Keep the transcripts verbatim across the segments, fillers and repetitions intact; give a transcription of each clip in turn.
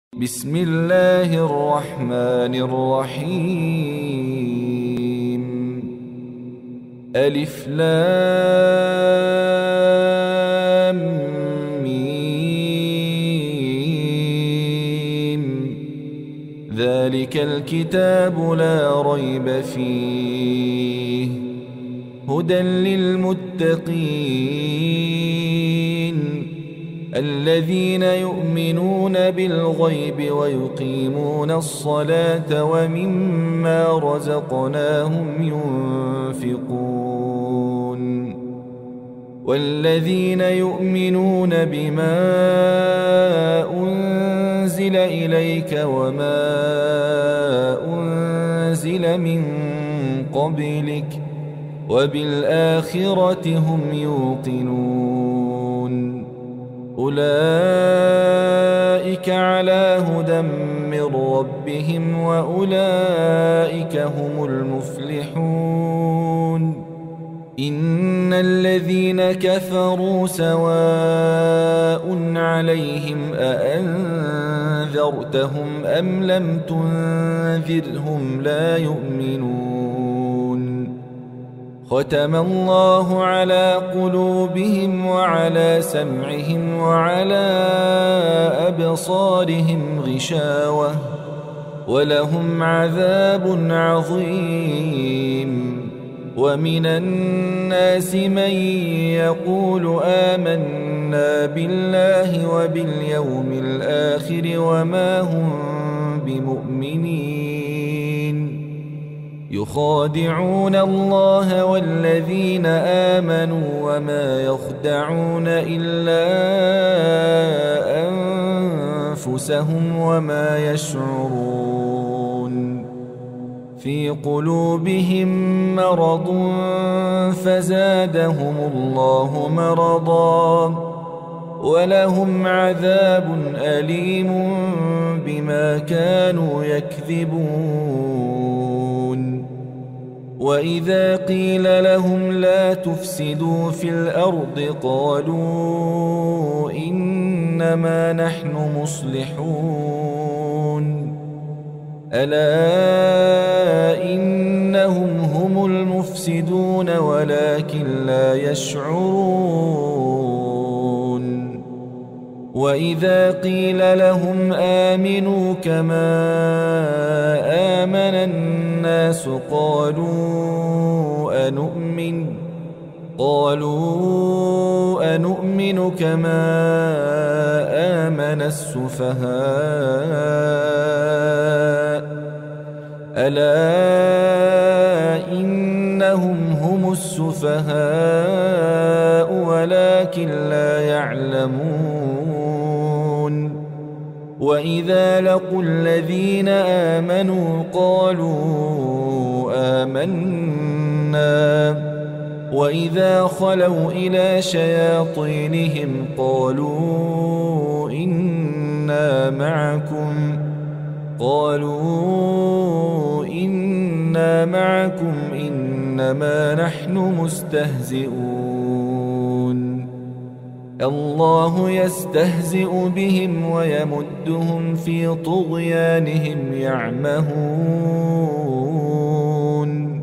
بسم الله الرحمن الرحيم. ألف لام ميم. ذلك الكتاب لا ريب فيه هدى للمتقين الذين يؤمنون بالغيب ويقيمون الصلاة ومما رزقناهم ينفقون والذين يؤمنون بما أنزل إليك وما أنزل من قبلك وبالآخرة هم يوقنون أولئك على هدى من ربهم وأولئك هم المفلحون. إن الذين كفروا سواء عليهم أأنذرتهم أم لم تنذرهم لا يؤمنون. ختم الله على قلوبهم وعلى سمعهم وعلى أبصارهم غشاوة ولهم عذاب عظيم. ومن الناس من يقول آمنا بالله وباليوم الآخر وما هم بمؤمنين يخادعون الله والذين آمنوا وما يخدعون إلا أنفسهم وما يشعرون. في قلوبهم مرض فزادهم الله مرضا ولهم عذاب أليم بما كانوا يكذبون. وإذا قيل لهم لا تفسدوا في الأرض قالوا إنما نحن مصلحون ألا إنهم هم المفسدون ولكن لا يشعرون. وإذا قيل لهم آمنوا كما آمن الناس قالوا أنؤمن قالوا أنؤمن كما آمن السفهاء ألا إنهم هم السفهاء ولكن لا يعلمون. وإذا لقوا الذين آمنوا قالوا آمنا وإذا خلوا إلى شياطينهم قالوا إنا معكم قالوا إنا معكم إنما نحن مستهزئون. الله يستهزئ بهم ويمدهم في طغيانهم يعمهون.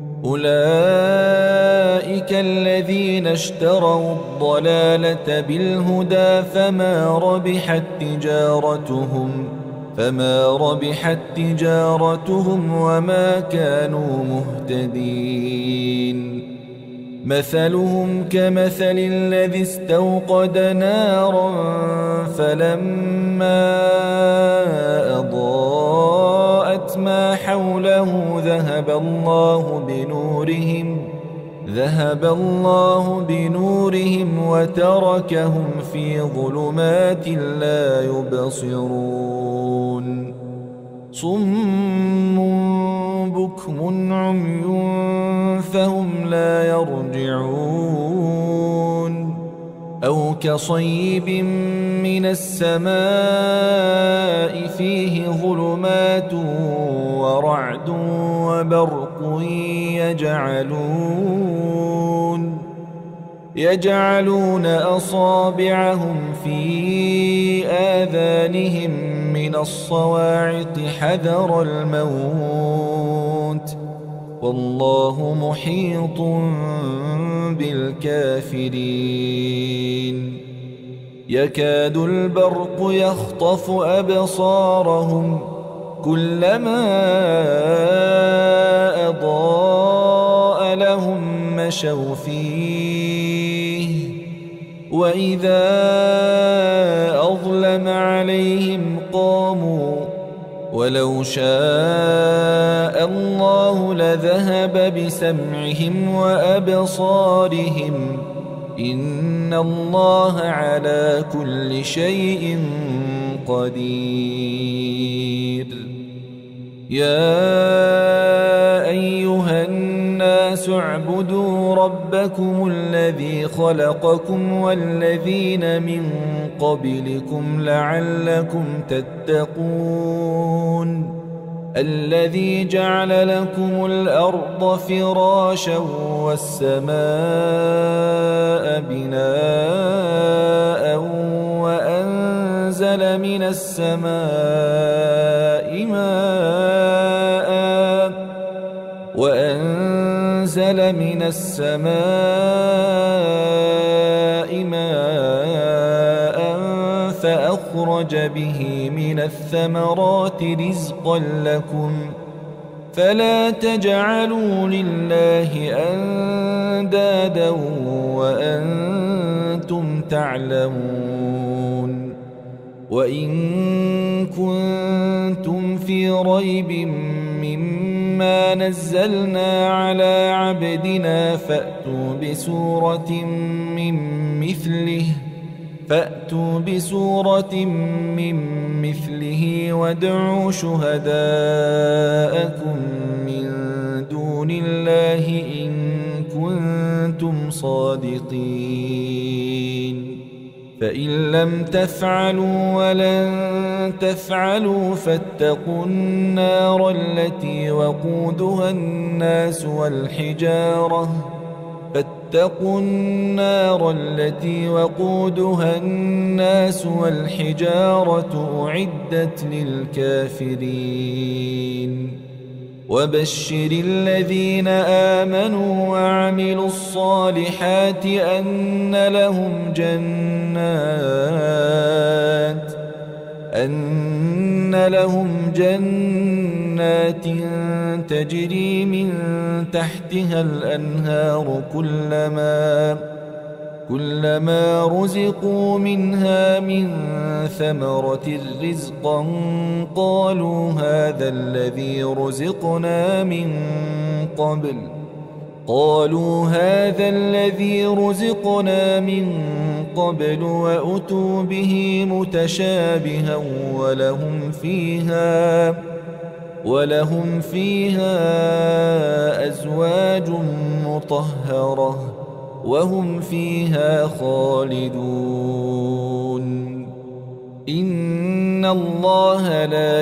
أولئك الذين اشتروا الضلالة بالهدى فما ربحت تجارتهم فما ربحت تجارتهم وما كانوا مهتدين. مثلهم كمثل الذي استوقد نارا فلما أضاءت ما حوله ذهب الله بنورهم ذهب الله بنورهم وتركهم في ظلمات لا يبصرون. صم بكم عمي فهم لا يرجعون. أو كصيب من السماء فيه ظلمات ورعد وبرق يجعلون يجعلون أصابعهم في آذانهم من الصواعق حذر الموت والله محيط بالكافرين يكاد البرق يخطف أبصارهم كلما أضاء لهم مشوا فيه وإذا أظلم عليهم قاموا ولو شاء الله لذهب بسمعهم وأبصارهم إن الله على كل شيء قدير يا أيها الناس اعبدوا ربكم الذي خلقكم والذين من قبلكم لعلكم تتقون الذي جعل لكم الأرض فراشا والسماء بناء وأنزل من السماء ماء وأنزل من السماء ماء فأخرج به من الثمرات رزقا لكم فلا تجعلوا لله أندادا وأنتم تعلمون وإن كنتم في ريب مما نزلنا على عبدنا فأتوا بسورة من مثله فأتوا بسورة من مثله وادعوا شهداءكم من دون الله إن كنتم صادقين فإن لم تفعلوا ولن تفعلوا فاتقوا النار التي وقودها الناس والحجارة فاتقوا النار التي وقودها الناس والحجارة أعدت للكافرين وبشر الذين آمنوا وعملوا الصالحات أن لهم جنات أن لهم جنات تجري من تحتها الأنهار كلما كلما رزقوا منها من ثمرة رزقا قالوا هذا الذي رزقنا من قبل قالوا هذا الذي رزقنا من قبل وأتوا به متشابها ولهم فيها ولهم فيها أزواج مطهرة وهم فيها خالدون إن الله لا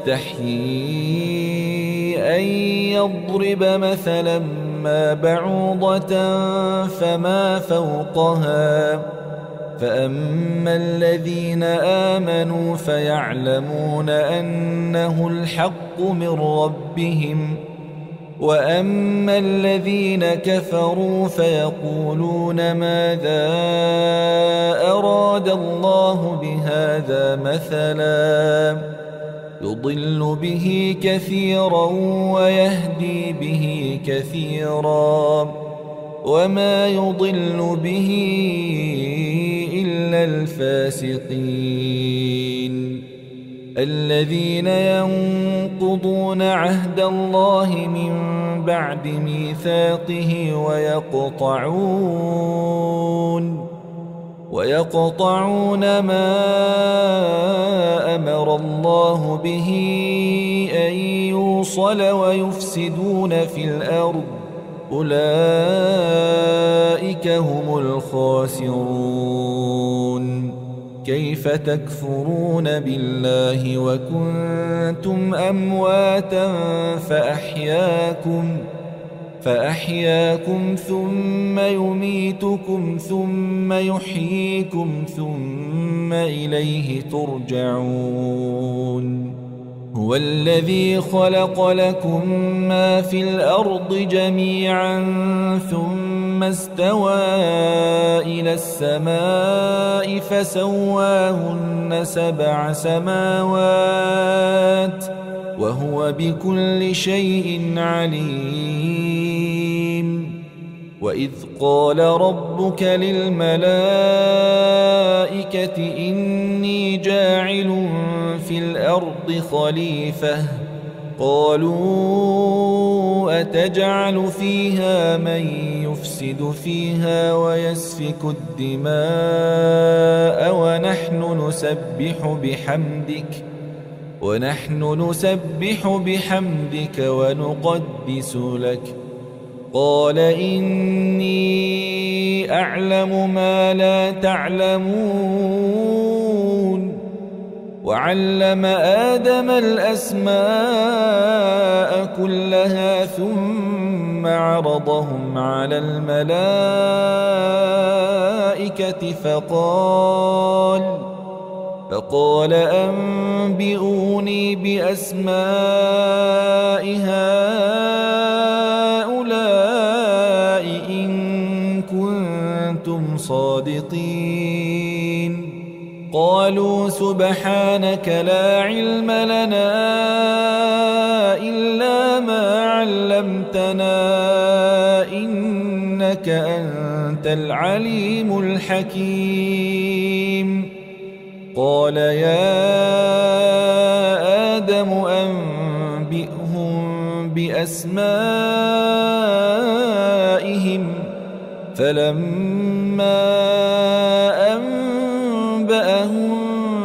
يستحيي أن يضرب مثلا ما بعوضة فما فوقها فأما الذين آمنوا فيعلمون أنه الحق من ربهم وأما الذين كفروا فيقولون ماذا أراد الله بهذا مثلا يضل به كثيرا ويهدي به كثيرا وما يضل به إلا الفاسقين الذين ينقضون عهد الله من بعد ميثاقه ويقطعون ويقطعون ما أمر الله به أن يوصل ويفسدون في الأرض أولئك هم الخاسرون كيف تكفرون بالله وكنتم أمواتا فأحياكم فأحياكم ثم يميتكم ثم يحييكم ثم إليه ترجعون هو الذي خلق لكم ما في الأرض جميعا ثم استوى إلى السماء فسواهن سبع سماوات وهو بكل شيء عليم وإذ قال ربك للملائكة إني جاعل في الأرض خليفة قالوا أتجعل فيها من يفسد فيها ويسفك الدماء ونحن نسبح بحمدك ونحن نسبح بحمدك ونقدس لك قال إني أعلم ما لا تعلمون وعلم آدم الأسماء كلها ثم عرضهم على الملائكة فقال فقال أنبئوني بأسماء هؤلاء إن كنتم صادقين قالوا سبحانك لا علم لنا إلا ما علمتنا إنك أنت العليم الحكيم قال يا آدم أنبئهم بأسمائهم فلما أنبأهم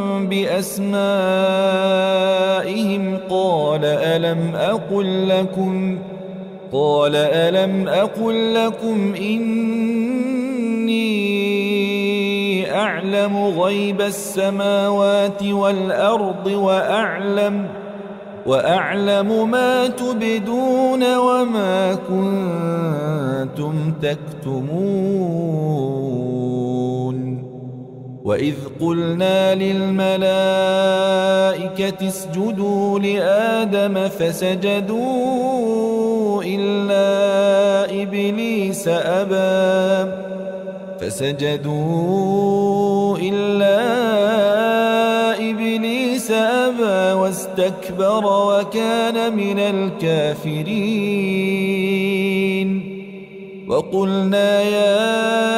بأسمائهم قال ألم أقل لكم قال ألم أقل لكم إني أعلم غيب السماوات والأرض وأعلم وأعلم ما تبدون وما كنتم تكتمون وإذ قلنا للملائكة اسجدوا لآدم فسجدوا إلا إبليس أبى فسجدوا إلا إبليس أبى واستكبر وكان من الكافرين وقلنا يا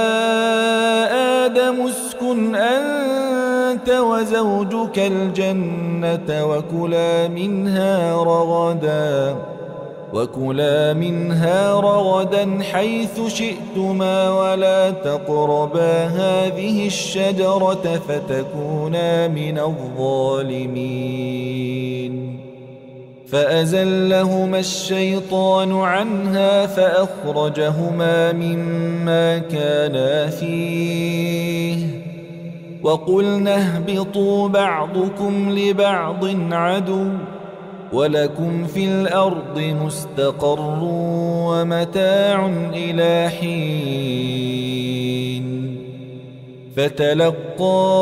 آدم اسكن أنت وزوجك الجنة وكلا منها رغدا وكلا منها رغدا حيث شئتما ولا تقربا هذه الشجرة فتكونا من الظالمين فأزلهما الشيطان عنها فأخرجهما مما كانا فيه وقلنا اهبطوا بعضكم لبعض عدو ولكم في الأرض مستقر ومتاع إلى حين فتلقى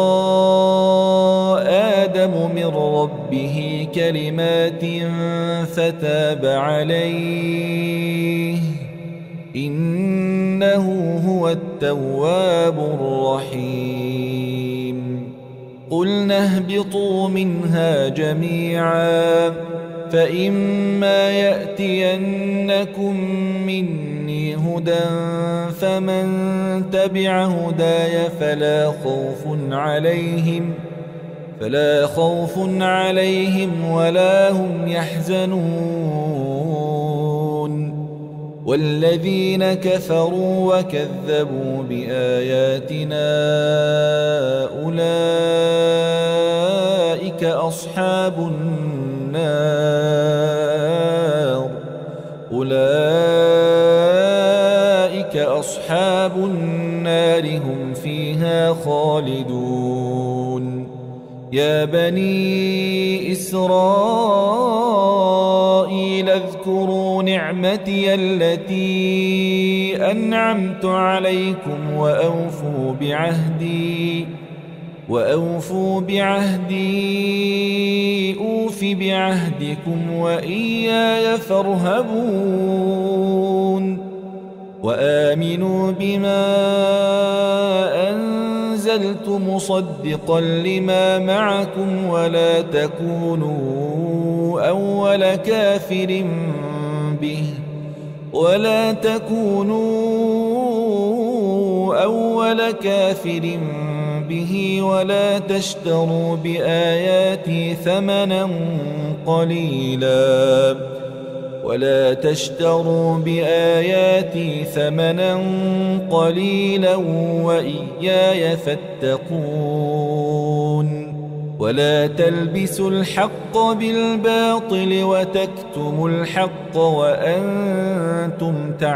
آدم من ربه كلمات فتاب عليه إنه هو التواب الرحيم قلنا اهبطوا منها جميعا فإما يأتينكم مني هدى فمن تبع هداي فلا خوف عليهم فلا خوف عليهم ولا هم يحزنون والذين كفروا وكذبوا بآياتنا أولئك أصحاب النار أولئك أصحاب النار هم فيها خالدون يا بني إسرائيل اذكروا نعمتي نعمتي التي أنعمت عليكم وأوفوا بعهدي وأوفوا بعهدي أوف بعهدكم وإياي فارهبون وآمنوا بما أنزلت مصدقا لما معكم ولا تكونوا أول كافر به ولا تكونوا أول كافر به ولا تشتروا بآياتي ثمنا قليلا ولا تشتروا بآياتي ثمنا قليلا وإياي فاتقون ولا تلبسوا الحق بالباطل وتكتموا الحق وأنتم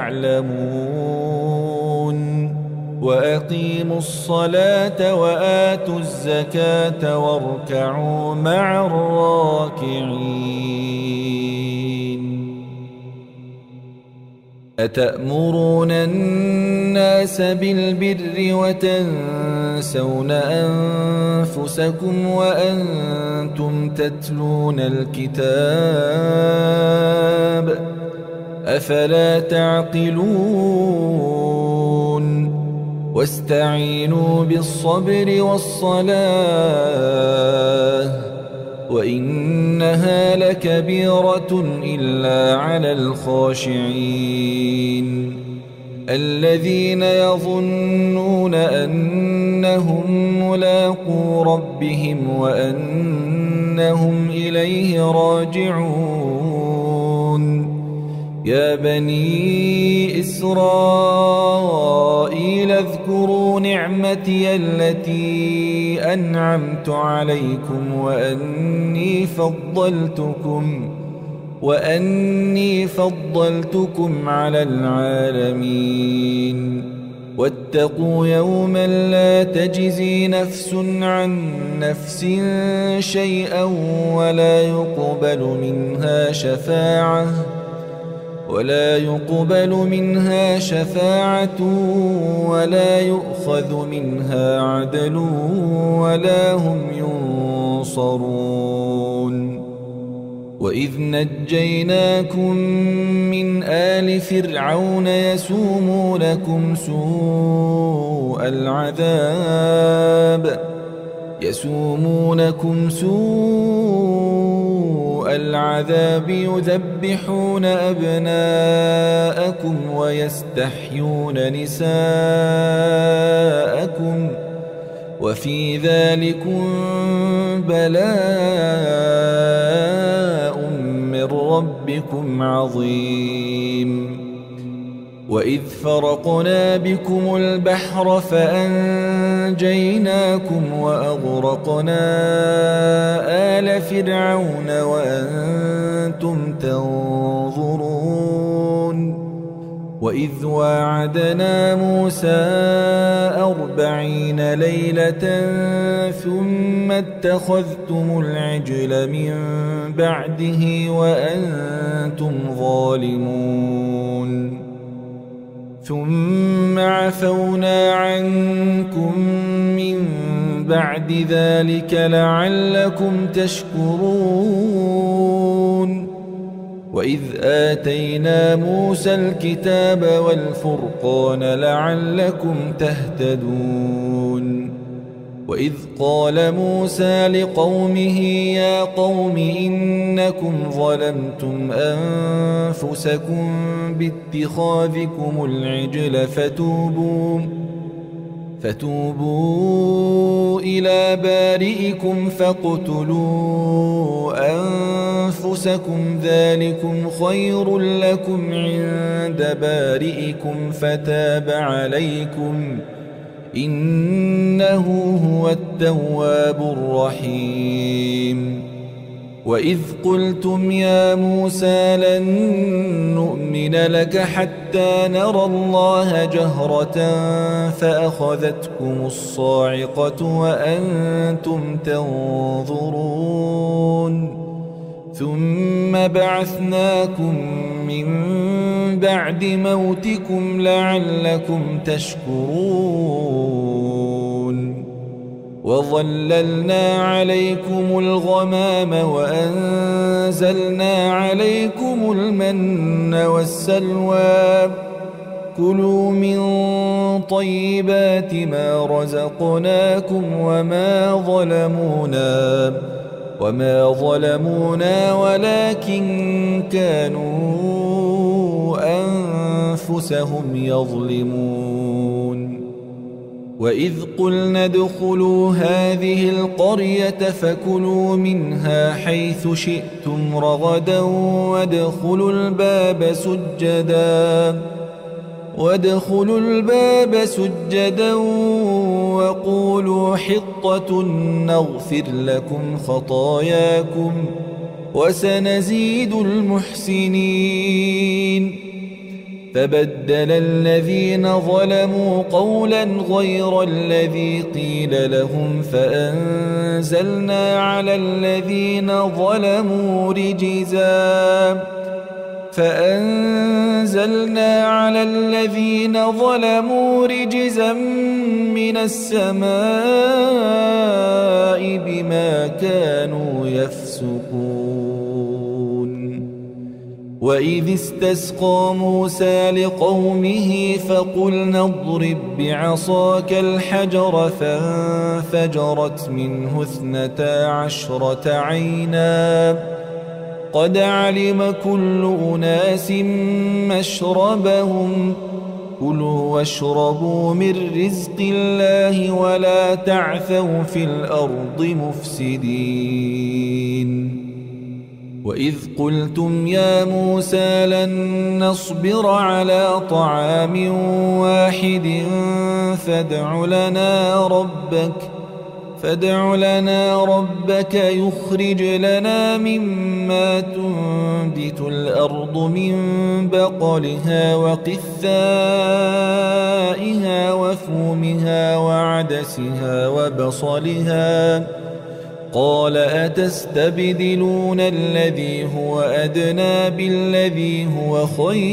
تعلمون وأقيموا الصلاة وآتوا الزكاة واركعوا مع الراكعين أتأمرون الناس بالبر وتنسون أنفسكم وأنتم تتلون الكتاب أفلا تعقلون واستعينوا بالصبر والصلاة وإنها لكبيرة إلا على الخاشعين الذين يظنون أنهم ملاقو ربهم وأنهم إليه راجعون يا بني إسرائيل اذكروا نعمتي التي أنعمت عليكم وأني فضلتكم وأني فضلتكم على العالمين واتقوا يوما لا تجزي نفس عن نفس شيئا ولا يقبل منها شفاعة ولا يقبل منها شفاعة ولا يؤخذ منها عدل ولا هم ينصرون وإذ نجيناكم من آل فرعون يسومونكم سوء العذاب يسومونكم سوء العذاب يذبحون أبناءكم ويستحيون نساءكم وفي ذلكم بلاء من ربكم عظيم وإذ فرقنا بكم البحر فأنجيناكم وأغرقنا آل فرعون وأنتم تنظرون وإذ واعدنا موسى أربعين ليلة ثم اتخذتم العجل من بعده وأنتم ظالمون ثم عفونا عنكم من بعد ذلك لعلكم تشكرون وإذ آتينا موسى الكتاب والفرقان لعلكم تهتدون وإذ قال موسى لقومه يا قوم إنكم ظلمتم أنفسكم باتخاذكم العجل فتوبوا فتوبوا إلى بارئكم فاقتلوا أنفسكم ذلكم خير لكم عند بارئكم فتاب عليكم إنه هو التواب الرحيم وإذ قلتم يا موسى لن نؤمن لك حتى نرى الله جهرة فأخذتكم الصاعقة وأنتم تنظرون ثم بعثناكم من بعد موتكم لعلكم تشكرون وظللنا عليكم الغمام وأنزلنا عليكم المن والسلوى كلوا من طيبات ما رزقناكم وما ظلمونا وما ظلمونا ولكن كانوا أنفسهم يظلمون وإذ قلنا ادخلوا هذه القرية فكلوا منها حيث شئتم رغدا وادخلوا الباب سجدا وادخلوا الباب سجدا وقولوا حطة نغفر لكم خطاياكم وسنزيد المحسنين فبدل الذين ظلموا قولا غير الذي قيل لهم فأنزلنا على الذين ظلموا رجزا فأنزلنا على الذين ظلموا رجزا من السماء بما كانوا يفسقون وإذ استسقى موسى لقومه فقلنا اضرب بعصاك الحجر فانفجرت منه اثنتا عشرة عينا قد علم كل أناس مشربهم كلوا واشربوا من رزق الله ولا تعثوا في الأرض مفسدين وإذ قلتم يا موسى لن نصبر على طعام واحد فادع لنا ربك فادع لنا ربك يخرج لنا مما تنبت الأرض من بقلها وقثائها وفومها وعدسها وبصلها قال أتستبدلون الذي هو أدنى بالذي هو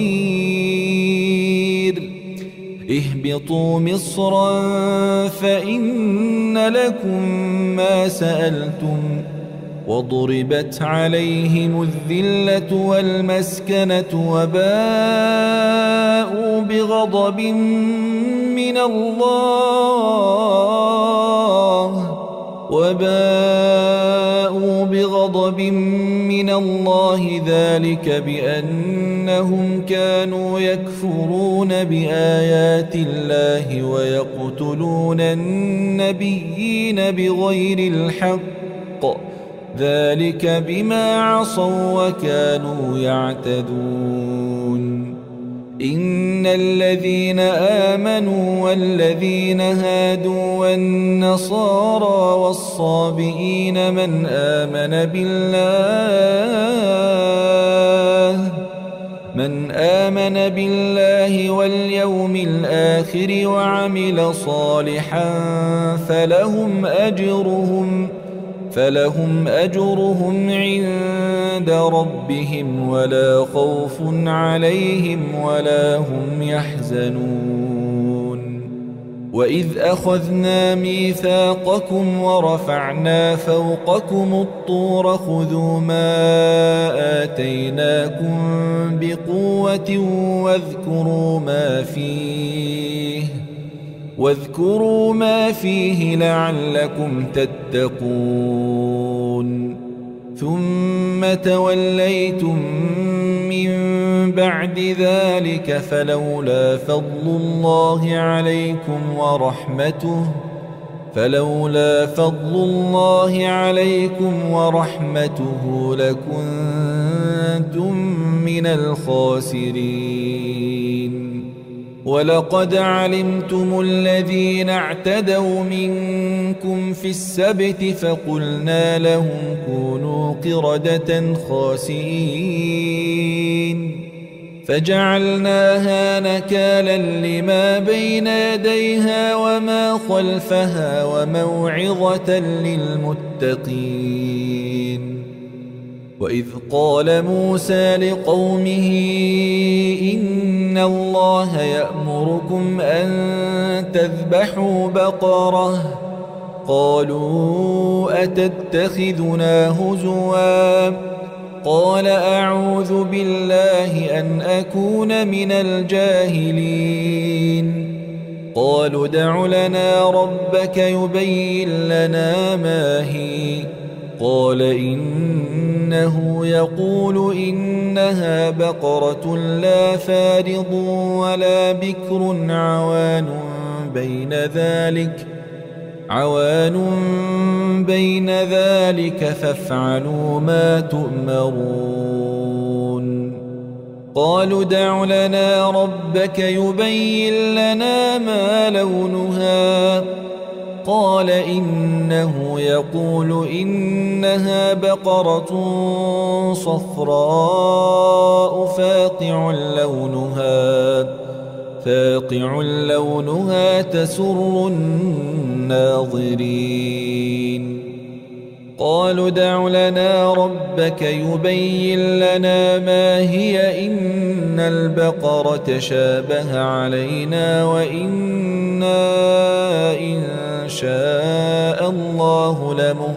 خير اهبطوا مصرا فإن لكم ما سألتم وضربت عليهم الذلة والمسكنة وباءوا بغضب من الله وباءوا بغضب من الله ذلك بأنهم كانوا يكفرون بآيات الله ويقتلون النبيين بغير الحق ذلك بما عصوا وكانوا يعتدون إن الذين آمنوا والذين هادوا والنصارى والصابئين من آمن بالله من آمن بالله واليوم الآخر وعمل صالحا فلهم أجرهم فلهم أجرهم عند ربهم ولا خوف عليهم ولا هم يحزنون وإذ أخذنا ميثاقكم ورفعنا فوقكم الطور خذوا ما آتيناكم بقوة واذكروا ما فيه واذكروا ما فيه لعلكم تتقون ثم توليتم من بعد ذلك فلولا فضل الله عليكم ورحمته فلولا فضل الله عليكم ورحمته لكنتم من الخاسرين ولقد علمتم الذين اعتدوا منكم في السبت فقلنا لهم كونوا قردة خاسئين فجعلناها نكالا لما بين يديها وما خلفها وموعظة للمتقين وإذ قال موسى لقومه إن الله يأمركم أن تذبحوا بقرة قالوا أتتخذنا هزوا قال أعوذ بالله أن أكون من الجاهلين قالوا ادع لنا ربك يبين لنا ما هي قال إنه يقول إنها بقرة لا فارض ولا بكر عوان بين ذلك عوان بين ذلك فافعلوا ما تؤمرون قالوا ادع لنا ربك يبين لنا ما لونها قال إنه يقول إنها بقرة صفراء فاقع لونها فاقع لونها تسر الناظرين قالوا ادع لنا ربك يبين لنا ما هي إن البقرة شابه علينا وإنا إن شاء الله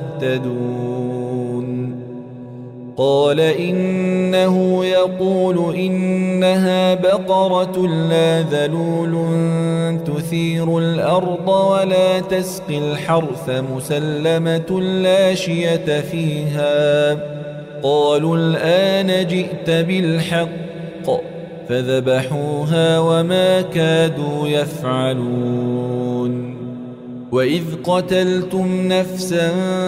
لمهتدون قال إنه يقول إنها بقرة لا ذلول تثير الأرض ولا تسقي الحرث مسلمة لا شية فيها قالوا الآن جئت بالحق فذبحوها وما كادوا يفعلون وإذ قتلتم نفسا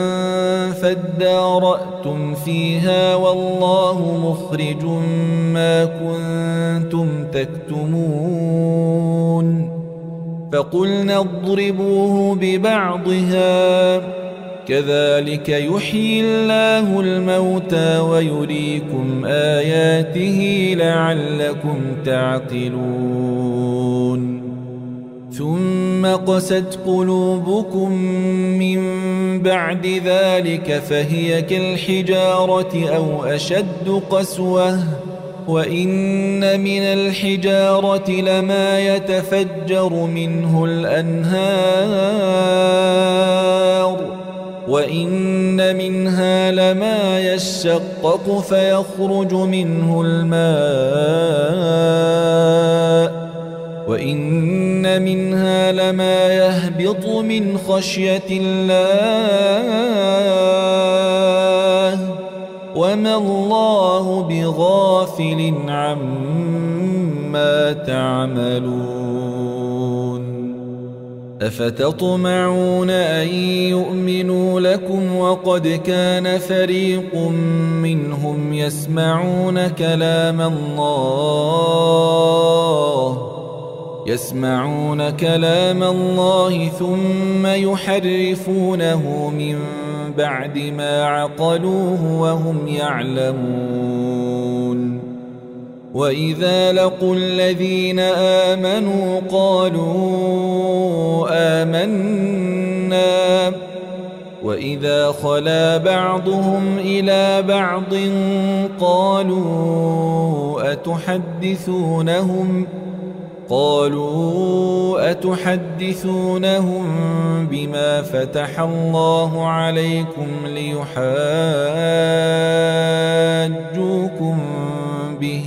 فادارأتم فيها والله مخرج ما كنتم تكتمون فقلنا اضربوه ببعضها كذلك يحيي الله الموتى ويريكم آياته لعلكم تعقلون ثم قست قلوبكم من بعد ذلك فهي كالحجارة أو أشد قسوة وإن من الحجارة لما يتفجر منه الأنهار وإن منها لما يشقق فيخرج منه الماء وإن منها لما يهبط من خشية الله وما الله بغافل عما تعملون أفتطمعون أن يؤمنوا لكم وقد كان فريق منهم يسمعون كلام الله يسمعون كلام الله ثم يحرفونه من بعد ما عقلوه وهم يعلمون وإذا لقوا الذين آمنوا قالوا آمنا وإذا خلا بعضهم إلى بعض قالوا أتحدثونهم قالوا أتحدثونهم بما فتح الله عليكم ليحاجوكم به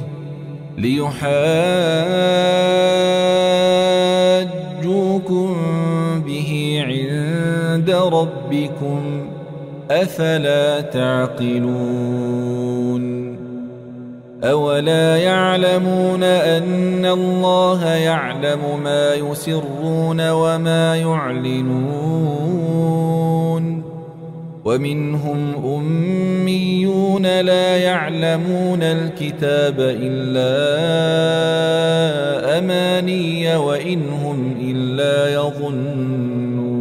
ليحاجوكم به عند ربكم أفلا تعقلون أولا يعلمون أن الله يعلم ما يسرون وما يعلنون ومنهم أميون لا يعلمون الكتاب إلا أماني وإن هم إلا يظنون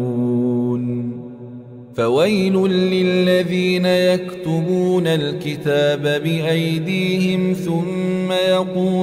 فويل للذين يكتبون الكتاب بأيديهم ثم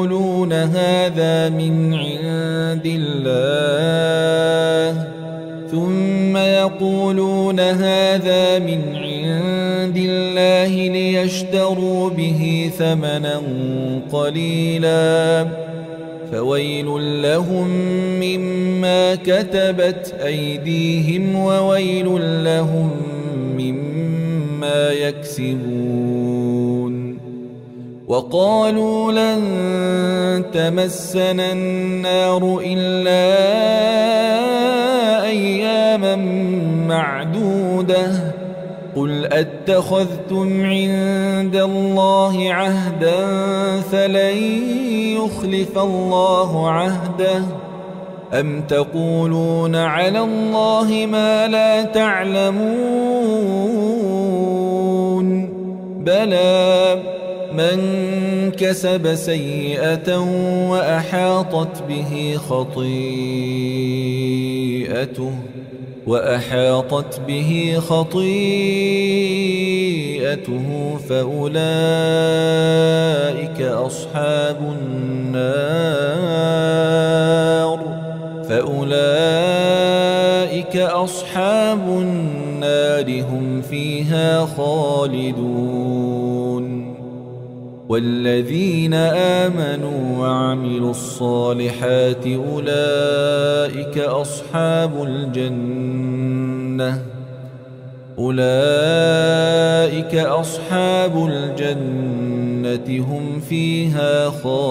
يقولون هذا من عند الله ثم يقولون هذا من عند الله ليشتروا به ثمنا قليلا فويل لهم مما كتبت أيديهم وويل لهم مما يكسبون. وقالوا لن تمسنا النار إلا أياما معدودة قل أتخذتم عند الله عهدا فلن يخلف الله عهده أم تقولون على الله ما لا تعلمون بلى من كسب سيئة وأحاطت به خطيئته وأحاطت به خطيئته فأولئك أصحاب النار فأولئك أصحاب النار هم فيها خالدون. والذين آمنوا وعملوا الصالحات أولئك أصحاب الجنة أولئك أصحاب الجنة هم فيها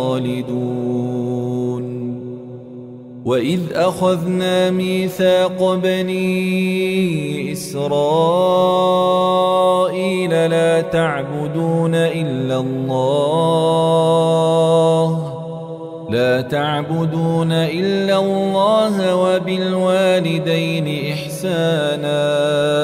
خالدون. وإذ أخذنا ميثاق بني إسرائيل لا تعبدون إلا الله لا تعبدون إلا الله وبالوالدين إحسانا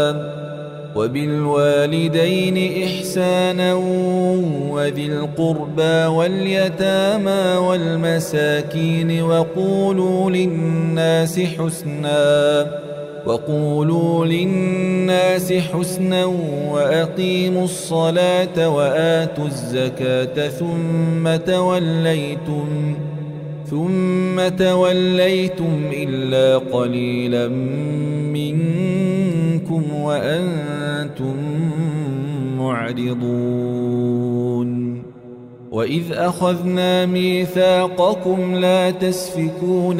وبالوالدين إحسانا وذي القربى واليتامى والمساكين وقولوا للناس حسنا وقولوا للناس حسنا وأقيموا الصلاة وآتوا الزكاة ثم توليتم ثم توليتم إلا قليلا منكم وأنتم معرضون. وإذ أخذنا ميثاقكم لا تسفكون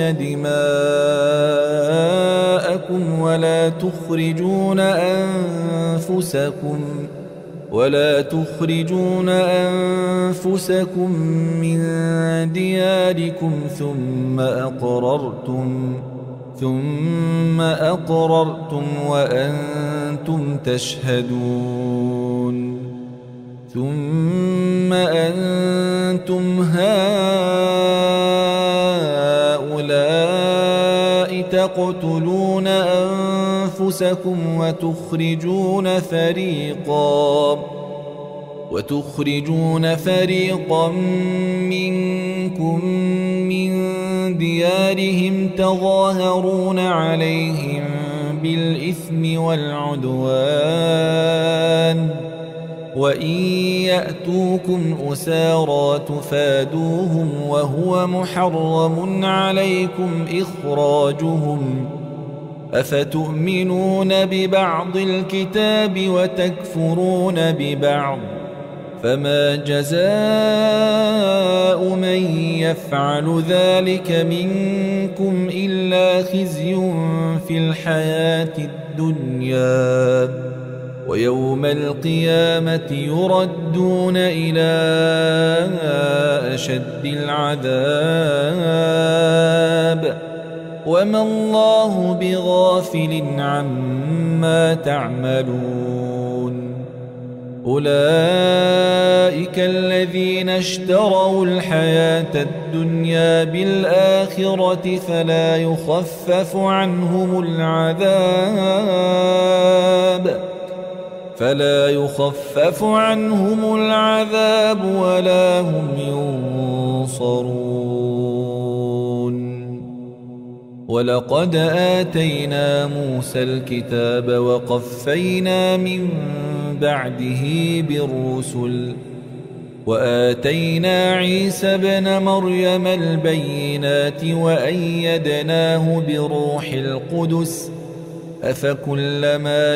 دماءكم ولا تخرجون أنفسكم ولا تخرجون أنفسكم من دياركم ثم أقررتم ثم أقررتم وأنتم تشهدون. ثم أنتم هؤلاء تقتلون أنفسكم وتخرجون فريقا وتخرجون فريقا منكم من ديارهم تظاهرون عليهم بالإثم والعدوان وإن يأتوكم أسارى تفادوهم وهو محرم عليكم إخراجهم أفتؤمنون ببعض الكتاب وتكفرون ببعض فما جزاء من يفعل ذلك منكم إلا خزي في الحياة الدنيا ويوم القيامة يردون إلى أشد العذاب وما الله بغافل عما تعملون. أولئك الذين اشتروا الحياة الدنيا بالآخرة فلا يخفف عنهم العذاب فلا يخفف عنهم العذاب ولا هم ينصرون. ولقد آتينا موسى الكتاب وقفينا من بعده بالرسل وآتينا عيسى ابن مريم البينات وأيدناه بروح القدس أفكلما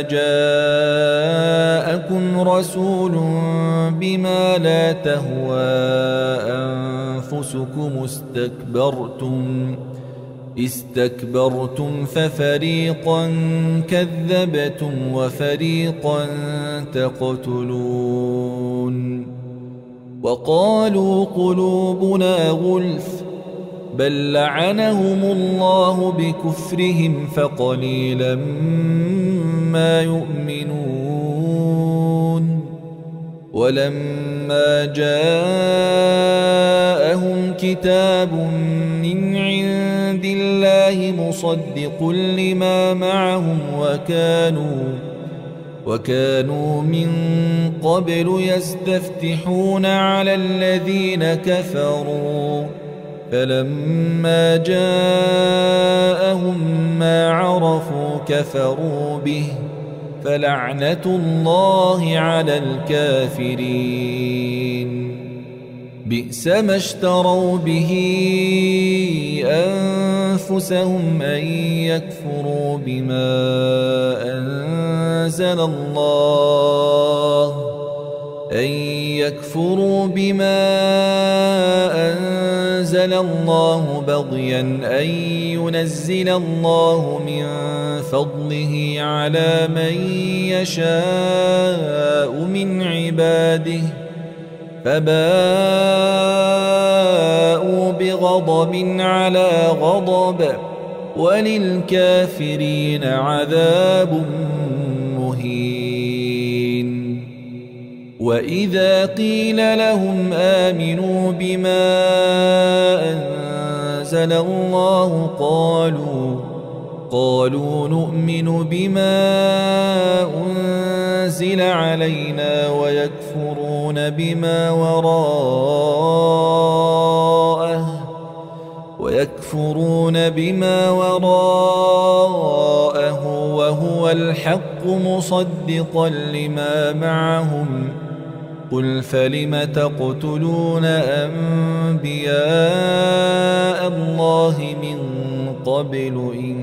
جاءكم رسول بما لا تهوى أنفسكم استكبرتم استكبرتم ففريقا كذبتم وفريقا تقتلون وقالوا قلوبنا غلف بل لعنهم الله بكفرهم فقليلا ما يؤمنون ولما جاءهم كتاب من عند الله مصدق لما معهم وكانوا وكانوا من قبل يستفتحون على الذين كفروا فلما جاءهم ما عرفوا كفروا به فلعنة الله على الكافرين بئس ما اشتروا به أنفسهم أن يكفروا بما أنزل الله أن يكفروا بما أنزل الله بغيا أن ينزل الله من فضله على من يشاء من عباده فباءوا بغضب على غضب وللكافرين عذاب مهين وإذا قيل لهم آمنوا بما أنزل الله قالوا قالوا نؤمن بما أنزل علينا ويكفرون بما وراءه ويكفرون بما وراءه وهو الحق مصدقا لما معهم قل فلم تقتلون أنبياء الله من قبل إن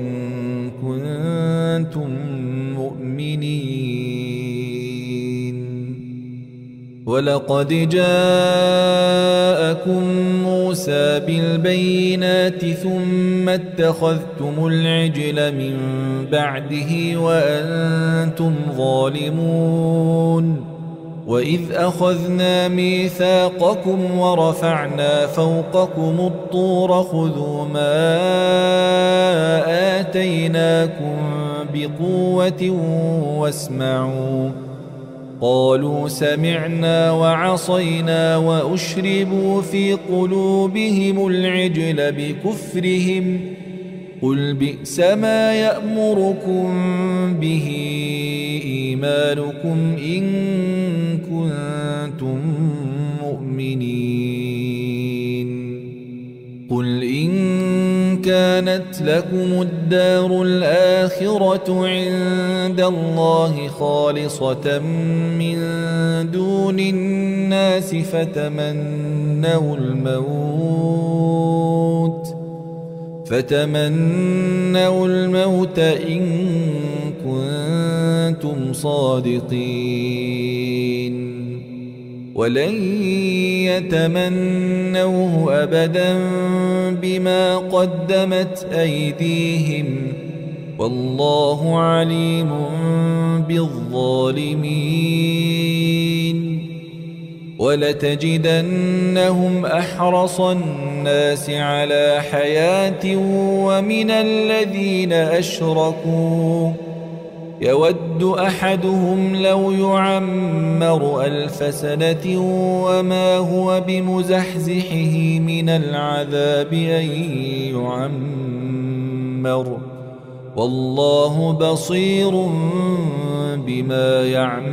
كنتم مؤمنين ولقد جاءكم موسى بالبينات ثم اتخذتم العجل من بعده وأنتم ظالمون وإذ أخذنا ميثاقكم ورفعنا فوقكم الطور خذوا ما آتيناكم بقوة واسمعوا قالوا سمعنا وعصينا وأشربوا في قلوبهم العجل بكفرهم قل بئس ما يأمركم به إيمانكم إن كنتم مؤمنين قل إن كانت لكم الدار الآخرة عند الله خالصة من دون الناس فتمنوا الموت فتمنوا الموت إن كنتم صادقين ولن يتمنوه أبدا بما قدمت أيديهم والله عليم بالظالمين ولتجدنهم أحرص الناس على حياة ومن الذين أشركوا يود أحدهم لو يعمر ألف سنة وما هو بمزحزحه من العذاب أن يعمر والله بصير بما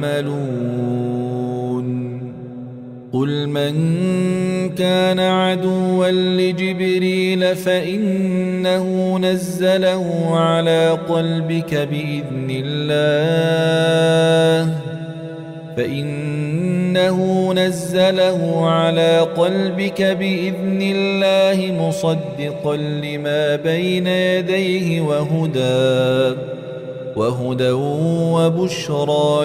يعملون قل من كان عدوا لجبريل فإنه نزله على قلبك بإذن الله فإنه نزله على قلبك بإذن الله مصدقا لما بين يديه وهدى وهدى وبشرى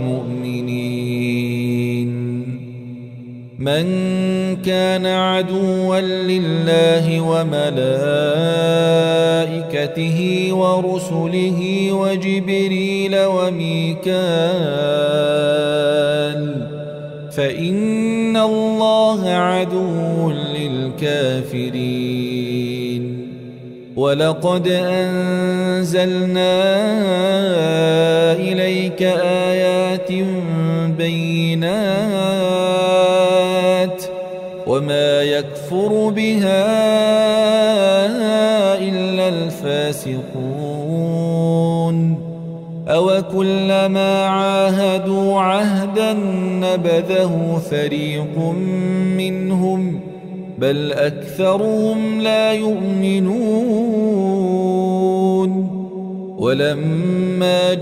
للمؤمنين. من كان عدوا لله وملائكته ورسله وجبريل وميكال فإن الله عدو للكافرين. ولقد أنزلنا إليك آيات بينات وما يكفر بها إلا الفاسقون. أوكلما عاهدوا عهدا نبذه فريق منهم بل أكثرهم لا يؤمنون. ولما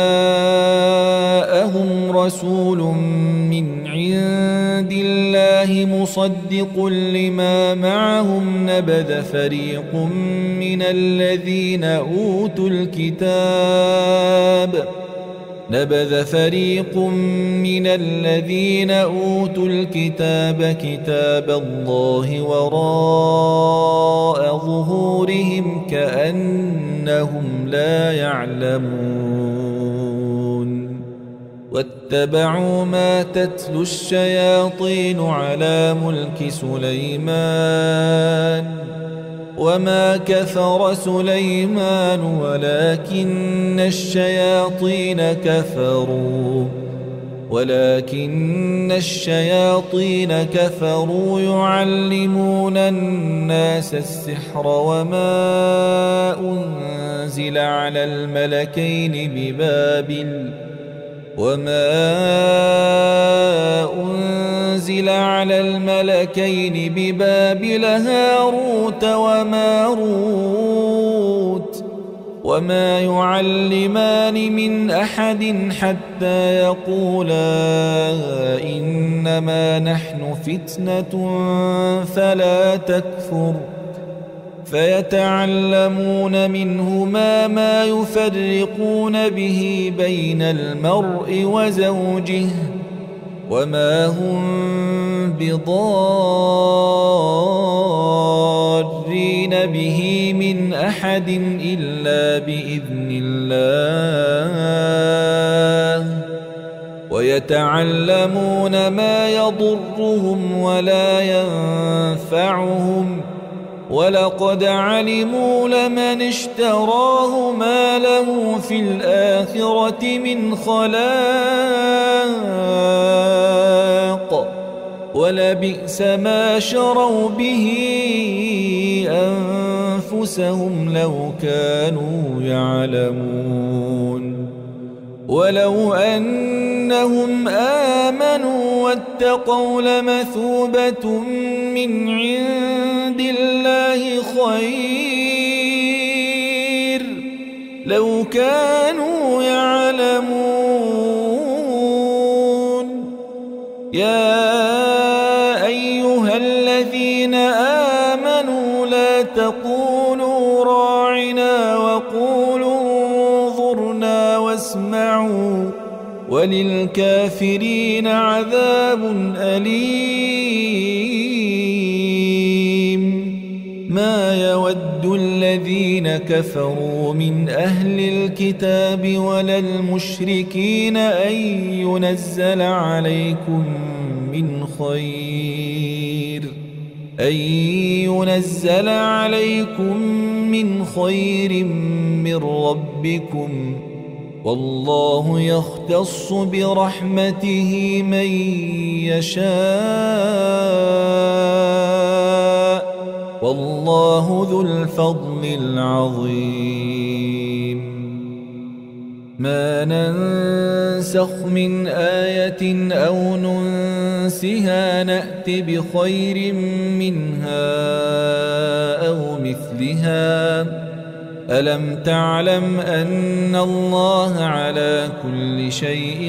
جاءهم رسول من عند الله مصدق لما معهم نبذ فريق من الذين أوتوا الكتاب نبذ فريق من الذين أوتوا الكتاب كتاب الله وراء ظهورهم كأنهم لا يعلمون. واتبعوا ما تتلو الشياطين على ملك سليمان وما كفر سليمان ولكن الشياطين كفروا ولكن الشياطين كفروا يعلمون الناس السحر وما أنزل على الملكين ببابل وما أنزل على الملكين ببابل هاروت وماروت وما يعلمان من أحد حتى يقولا إنما نحن فتنة فلا تكفر فيتعلمون منهما ما يفرقون به بين المرء وزوجه وما هم بضارين به من أحد إلا بإذن الله ويتعلمون ما يضرهم ولا ينفعهم ولقد علموا لمن اشتراه ما له في الآخرة من خلاق ولبئس ما شروا به أنفسهم لو كانوا يعلمون. ولو أنهم آمنوا واتقوا لمثوبة من عند الله خير لو كانوا يعلمون. يا أيها الذين آمنوا لا تقولوا راعنا وقولوا انظرنا واسمعوا وللكافرين عذاب أليم. ما يود الذين كفروا من أهل الكتاب ولا المشركين أن ينزل عليكم من خير أن ينزل عليكم من خير من ربكم والله يختص برحمته من يشاء والله ذو الفضل العظيم. ما ننسخ من آية أو ننسها نأت بخير منها أو مثلها. ألم تعلم أن الله على كل شيء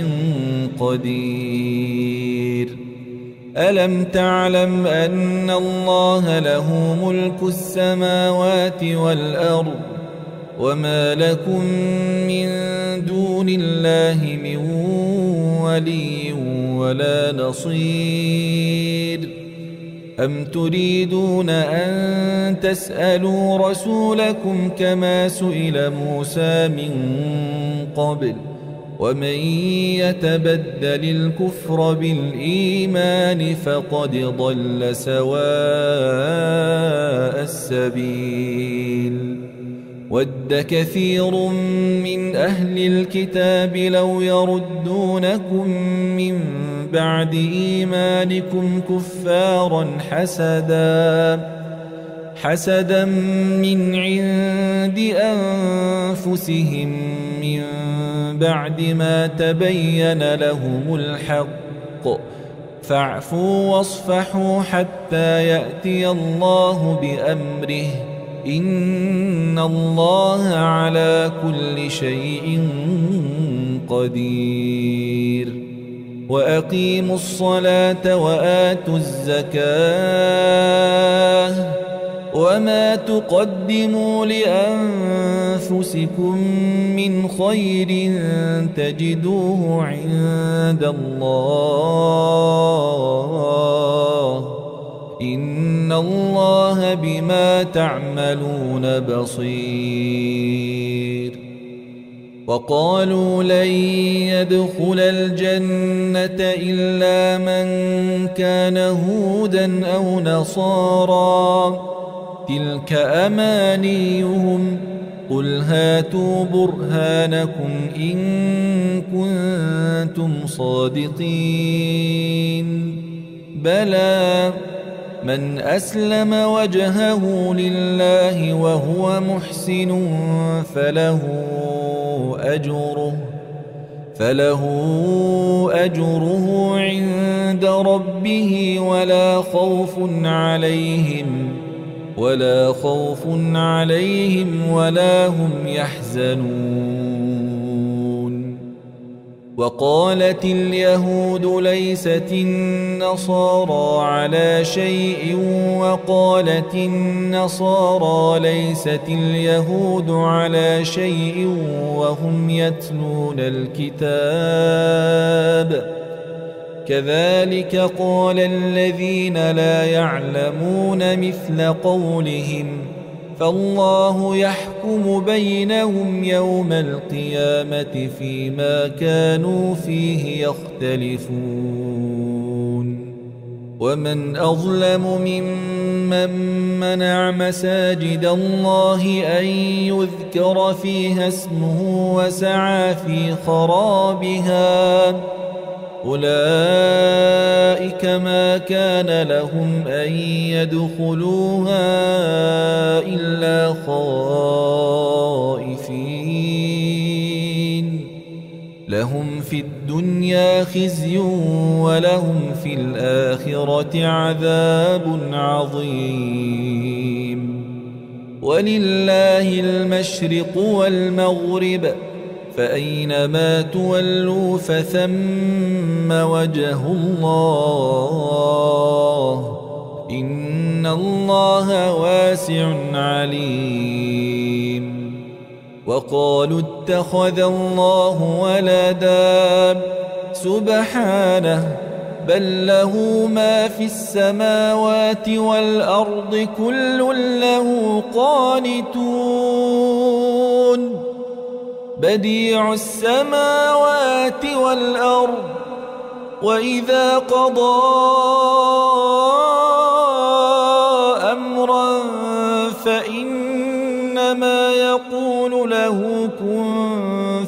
قدير؟ ألم تعلم أن الله له ملك السماوات والأرض وما لكم من دون الله من ولي ولا نصير أم تريدون أن تسألوا رسولكم كما سئل موسى من قبل ومن يتبدل الكفر بالإيمان فقد ضل سواء السبيل ود كثير من أهل الكتاب لو يردونكم من بعد إيمانكم كفارا حسدا حسدا من عند أنفسهم من بعد ما تبين لهم الحق فاعفوا واصفحوا حتى يأتي الله بأمره إن الله على كل شيء قدير وأقيموا الصلاة وآتوا الزكاة وما تقدموا لأنفسكم من خير تجدوه عند الله إن الله بما تعملون بصير وقالوا لن يدخل الجنة إلا من كان هودا أو نصارى تلك أمانيهم قل هاتوا برهانكم إن كنتم صادقين بلى من أسلم وجهه لله وهو محسن فله أجره فله أجره عند ربه ولا خوف عليهم ولا خوف عليهم ولا هم يحزنون وقالت اليهود ليست النصارى على شيء وقالت النصارى ليست اليهود على شيء وهم يتلون الكتاب كذلك قال الذين لا يعلمون مثل قولهم فالله يحكم بينهم يوم القيامة فيما كانوا فيه يختلفون ومن أظلم ممن منع مساجد الله أن يذكر فيها اسمه وسعى في خرابها أولئك ما كان لهم أن يدخلوها إلا خائفين لهم في الدنيا خزي ولهم في الآخرة عذاب عظيم ولله المشرق والمغرب فأينما تولوا فثم وجه الله إن الله واسع عليم وقالوا اتخذ الله ولدا سبحانه بل له ما في السماوات والأرض كل له قانتون بديع السماوات والأرض وإذا قضى أمرا فإنما يقول له كن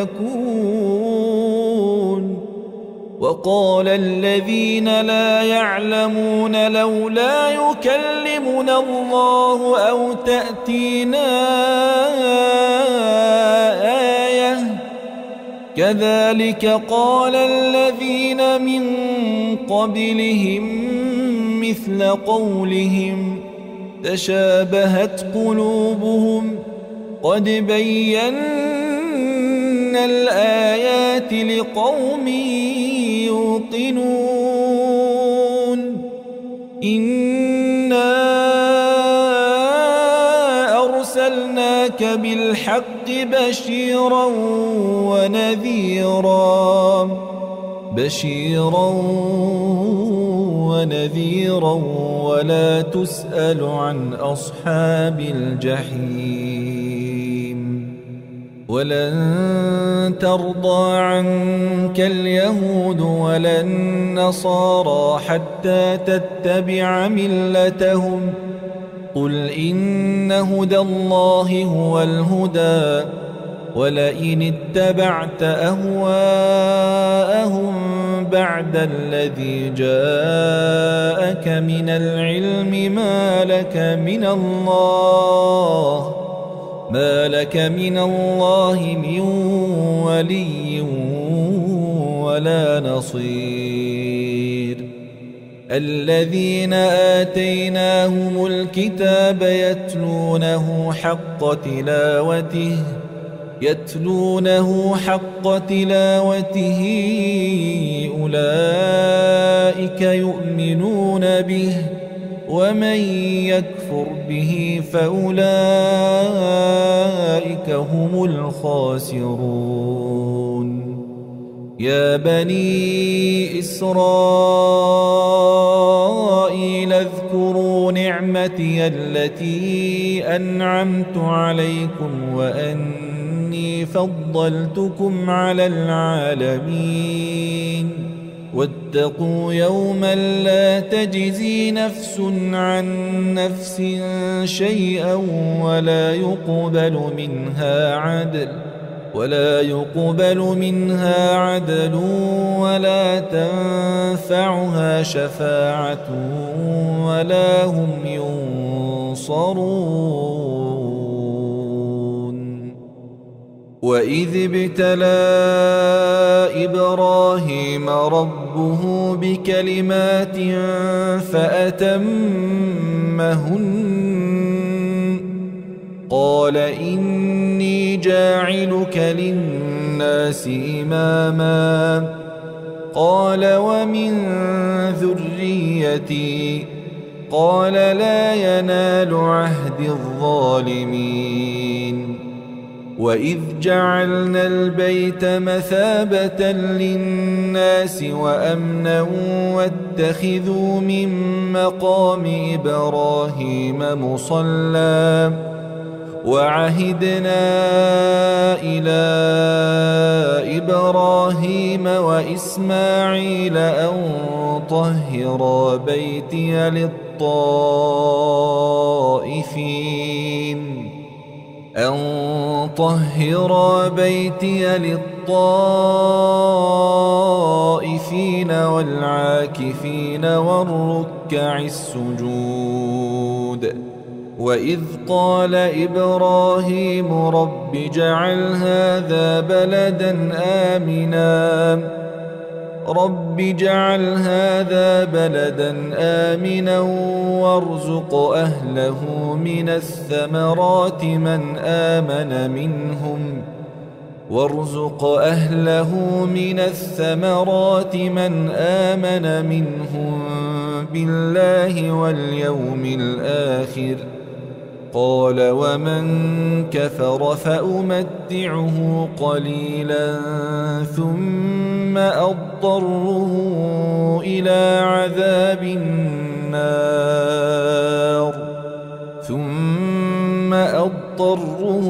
فيكون وقال الذين لا يعلمون لولا يكلمنا الله أو تأتينا كذلك قال الذين من قبلهم مثل قولهم تشابهت قلوبهم قد بينا الآيات لقوم يوقنون إنا أرسلناك أرسلناك بالحق بشيرا ونذيرا بشيرا ونذيرا ولا تسأل عن أصحاب الجحيم. ولن ترضى عنك اليهود ولا النصارى حتى تتبع ملتهم قل إن هدى الله هو الهدى ولئن اتبعت أهواءهم بعد الذي جاءك من العلم ما لك من الله ما لك من الله من ولي ولا نصير. الذين آتيناهم الكتاب يتلونه حق تلاوته يتلونه حق تلاوته أولئك يؤمنون به ومن يكفر به فأولئك هم الخاسرون. يا بني إسرائيل اذكروا نعمتي التي أنعمت عليكم وأني فضلتكم على العالمين. واتقوا يوما لا تجزي نفس عن نفس شيئا ولا يقبل منها عدل ولا يقبل منها عدل ولا تنفعها شفاعة ولا هم ينصرون. وإذ ابتلى إبراهيم ربه بكلمات فأتمهن قال إني جاعلك للناس إماما قال ومن ذريتي قال لا ينال عهد الظالمين. وإذ جعلنا البيت مثابة للناس وأمنا واتخذوا من مقام إبراهيم مصلى وعهدنا إلى إبراهيم وإسماعيل أن طهرا بيتي للطائفين أن طهرا بيتي للطائفين والعاكفين والركع السجود. وإذ قال إبراهيم رب اجعل هذا بلدا آمنا رب اجعل هذا بلدا آمنا وارزق أهله من الثمرات من آمن منهم وارزق أهله من الثمرات من آمن منهم بالله واليوم الآخر قال ومن كفر فأمتعه قليلا ثم أضطره إلى عذاب النار ثم أضطره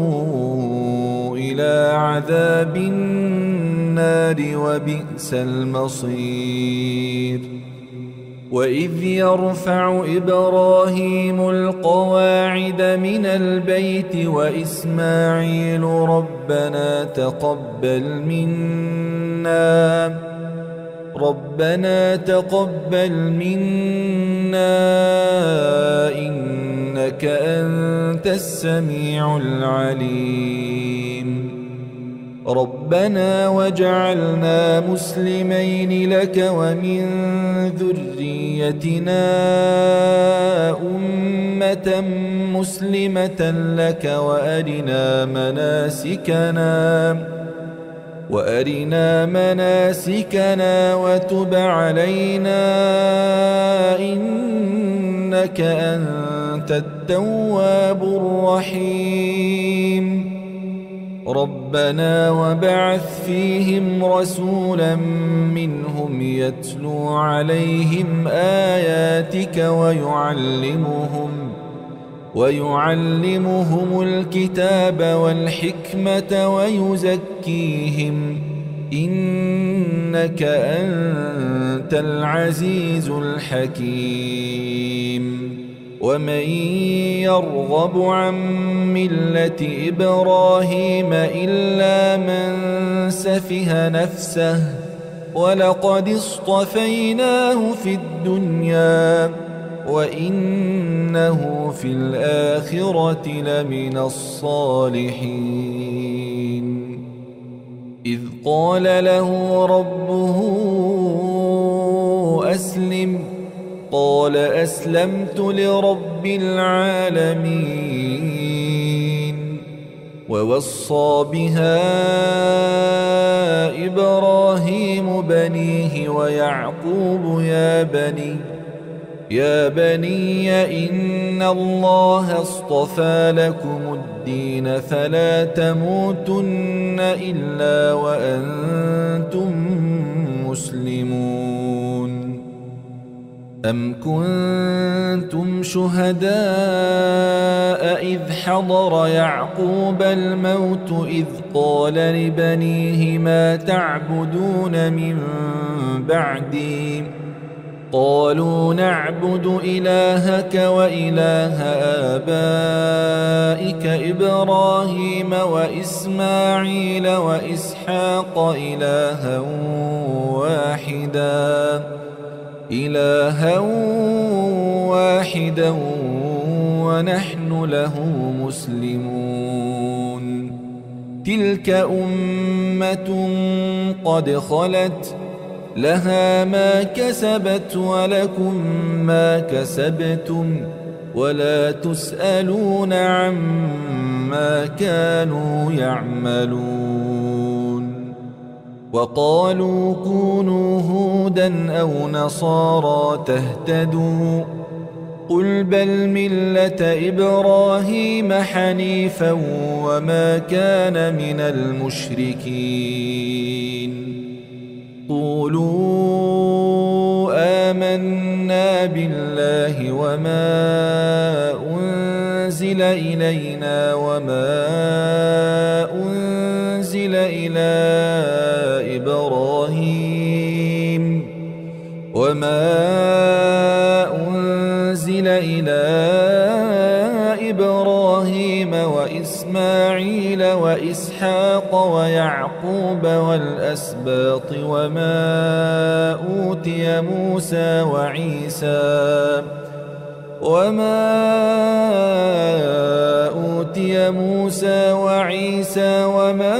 إلى عذاب النار وبئس المصير. وإذ يرفع إبراهيم القواعد من البيت وإسماعيل ربنا تقبل منا ربنا تقبل منا إنك أنت السميع العليم ربنا واجعلنا مسلمين لك ومن ذريتنا أمة مسلمة لك وأرنا مناسكنا وأرنا مناسكنا وتب علينا إنك أنت أنت التواب الرحيم ربنا وبعث فيهم رسولا منهم يتلو عليهم آياتك ويعلمهم ويعلمهم الكتاب والحكمة ويزكيهم إنك أنت العزيز الحكيم ومن يرغب عن ملة إبراهيم إلا من سفه نفسه ولقد اصطفيناه في الدنيا وإنه في الآخرة لمن الصالحين إذ قال له ربه أسلم قال أسلمت لرب العالمين ووصى بها إبراهيم بنيه ويعقوب يا بني يا بني إن الله اصطفى لكم الدين فلا تموتن إلا وأنتم مسلمون أم كنتم شهداء إذ حضر يعقوب الموت إذ قال لبنيه ما تعبدون من بعدي قالوا نعبد إلهك وإله آبائك إبراهيم وإسماعيل وإسحاق إلها واحدا إلها واحدا ونحن له مسلمون تلك أمة قد خلت لها ما كسبت ولكم ما كسبتم ولا تسألون عما كانوا يعملون وقالوا كونوا هودا أو نصارى تهتدوا قل بل ملة إبراهيم حنيفا وما كان من المشركين قولوا آمنا بالله وما أنزل إلينا وما أنزل إلى إبراهيم وما أنزل إلى إبراهيم وإسماعيل وإسحاق ويعقوب والأسباط وما أوتي موسى وعيسى وما أوتي موسى وعيسى وما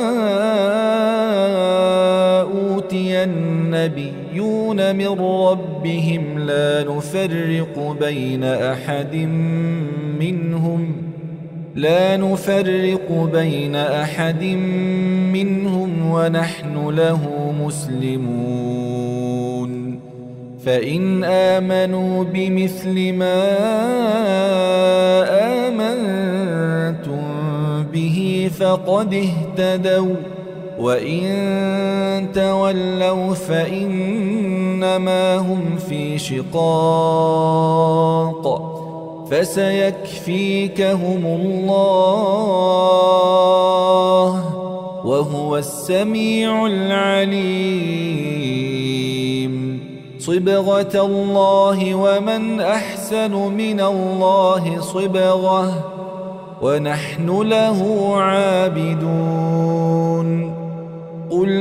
أوتي النبيون من ربهم لا نفرق بين أحد منهم لا نفرق بين أحد منهم ونحن له مسلمون فإن آمنوا بمثل ما آمنتم به فقد اهتدوا وإن تولوا فإنما هم في شقاق فسيكفيكهم الله وهو السميع العليم صبغة الله ومن أحسن من الله صبغة ونحن له عابدون قل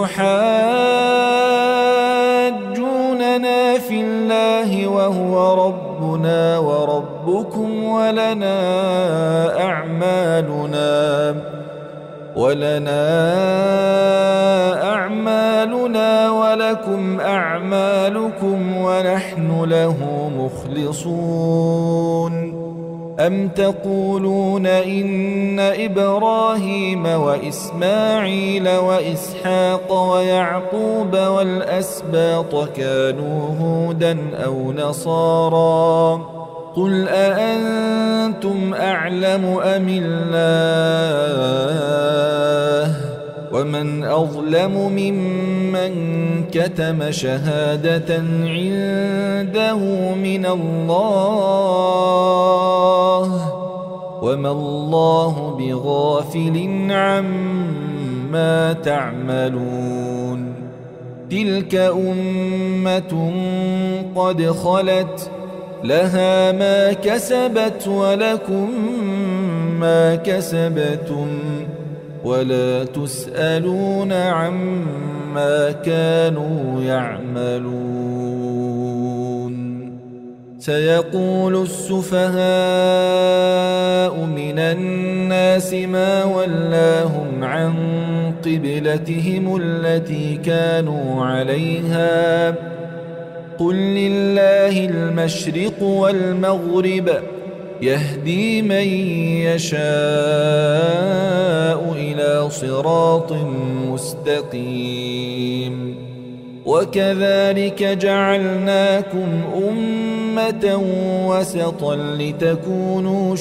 أتحاجوننا في الله وهو ربنا وربكم ولنا أعمالنا ولنا أعمالنا ولكم أعمالكم ونحن له مخلصون أم تقولون إن إبراهيم وإسماعيل وإسحاق ويعقوب والأسباط كانوا هودا أو نصارى قل أأنتم أعلم أم الله ومن أظلم ممن كتم شهادة عنده من الله وما الله بغافل عما تعملون تلك أمة قد خلت لها ما كسبت ولكم ما كسبتم ولا تسألون عما كانوا يعملون سيقول السفهاء من الناس ما ولاهم عن قبلتهم التي كانوا عليها قل لله المشرق والمغرب يهدي من يشاء إلى صراط مستقيم وكذلك جعلناكم أمة وسطا لتكونوا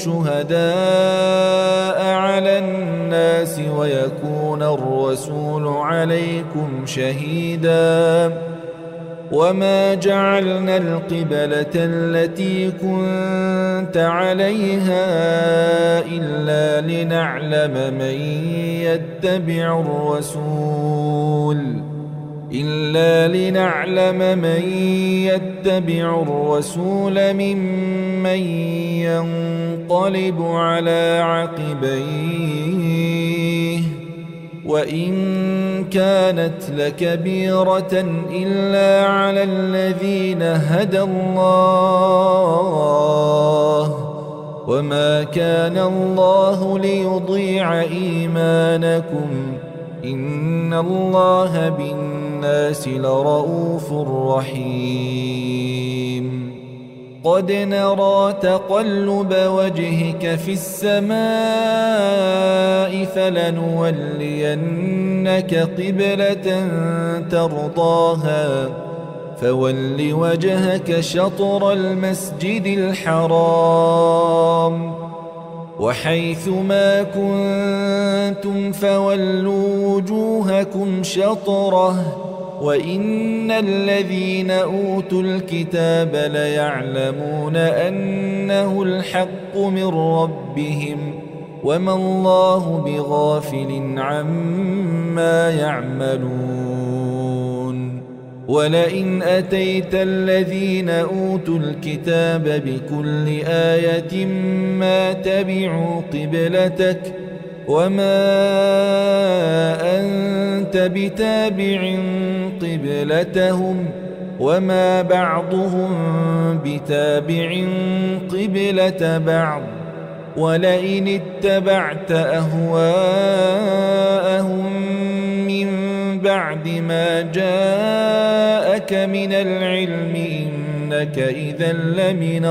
شهداء على الناس ويكون الرسول عليكم شهيدا وما جعلنا القبلة التي كنت عليها إلا لنعلم من يتبع الرسول إلا لنعلم من يتبع الرسول ممن ينقلب على عقبيه وإن كانت لكبيرة إلا على الذين هدى الله وما كان الله ليضيع إيمانكم إن الله بالناس لرؤوف رحيم قد نرى تقلب وجهك في السماء فلنولينك قبلة ترضاها فول وجهك شطر المسجد الحرام وحيث ما كنتم فولوا وجوهكم شطره وإن الذين أوتوا الكتاب ليعلمون أنه الحق من ربهم وما الله بغافل عما يعملون ولئن أتيت الذين أوتوا الكتاب بكل آية ما تبعوا قبلتك وما أنت بتابع قبلتهم وما بعضهم بتابع قبلة بعض ولئن اتبعت أهواءهم من بعد ما جاءك من العلم إنك إذا لمن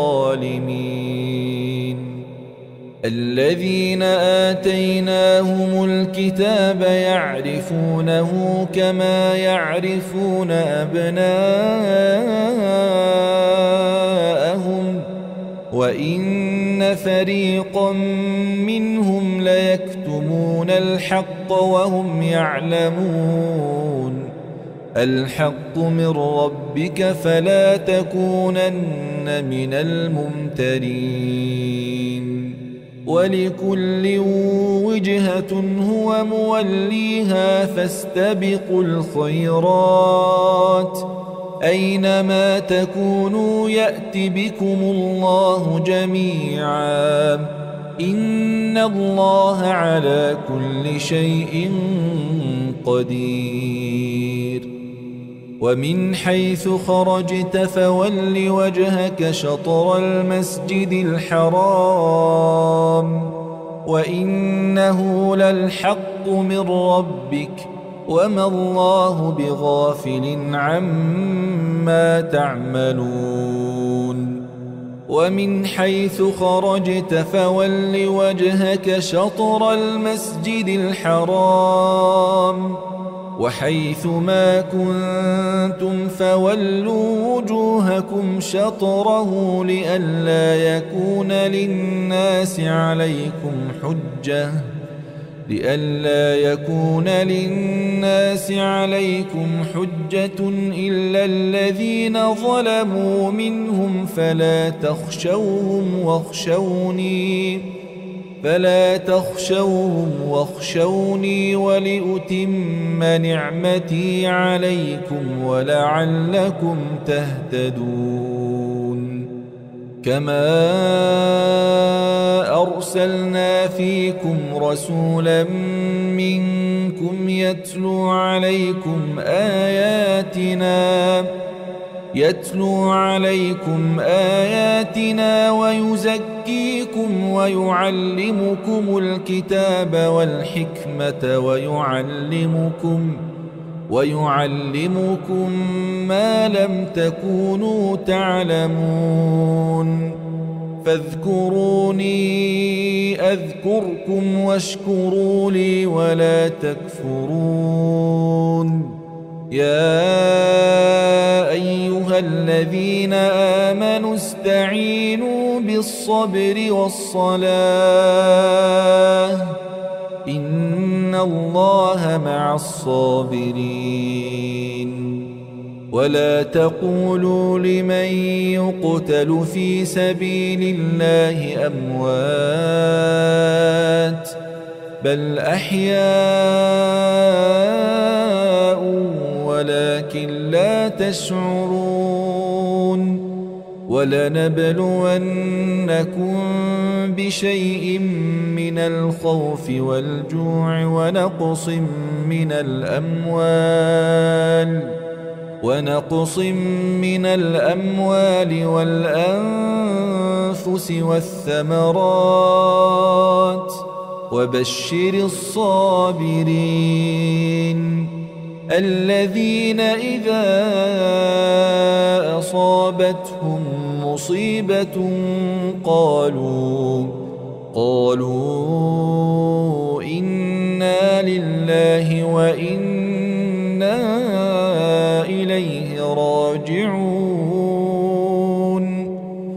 الظالمين الذين آتيناهم الكتاب يعرفونه كما يعرفون أبناءهم وإن فريقا منهم ليكتمون الحق وهم يعلمون الحق من ربك فلا تكونن من الممترين ولكل وجهة هو موليها فاستبقوا الخيرات أينما تكونوا يأت بكم الله جميعا إن الله على كل شيء قدير ومن حيث خرجت فول وجهك شطر المسجد الحرام وإنه للحق من ربك وما الله بغافل عما تعملون ومن حيث خرجت فول وجهك شطر المسجد الحرام وحيث ما كنتم فولوا وجوهكم لكم شطره لئلا يكون للناس عليكم حجة لئلا يكون للناس عليكم حجة إلا الذين ظلموا منهم فلا تخشوهم واخشوني فلا تخشوهم واخشوني ولأتم نعمتي عليكم ولعلكم تهتدون كما أرسلنا فيكم رسولا منكم يتلو عليكم آياتنا يتلو عليكم آياتنا ويزكيكم ويعلمكم الكتاب والحكمة ويعلمكم ويعلمكم ما لم تكونوا تعلمون فاذكروني أذكركم واشكروا لي ولا تكفرون يا أيها الذين آمنوا استعينوا بالصبر والصلاة إن الله مع الصابرين ولا تقولوا لمن يقتل في سبيل الله أموات بل أحياء ولكن لا تشعرون ولنبلونكم بشيء من الخوف والجوع ونقص من الأموال ونقص من الأموال والأنفس والثمرات وبشر الصابرين الذين إذا أصابتهم مصيبة قالوا قالوا إنا لله وإنا إليه راجعون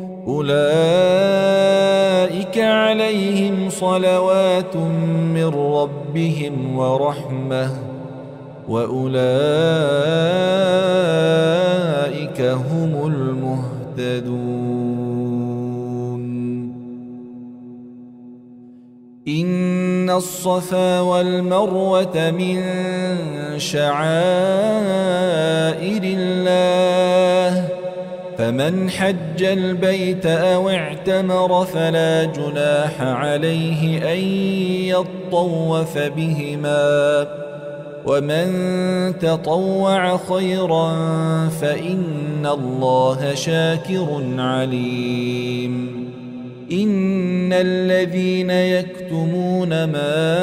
أولئك عليهم صلوات من ربهم ورحمة وأولئك هم المهتدون إن الصفا والمروة من شعائر الله فمن حج البيت أو اعتمر فلا جناح عليه أن يطوف بهما ومن تطوع خيرا فإن الله شاكر عليم إن الذين يكتمون ما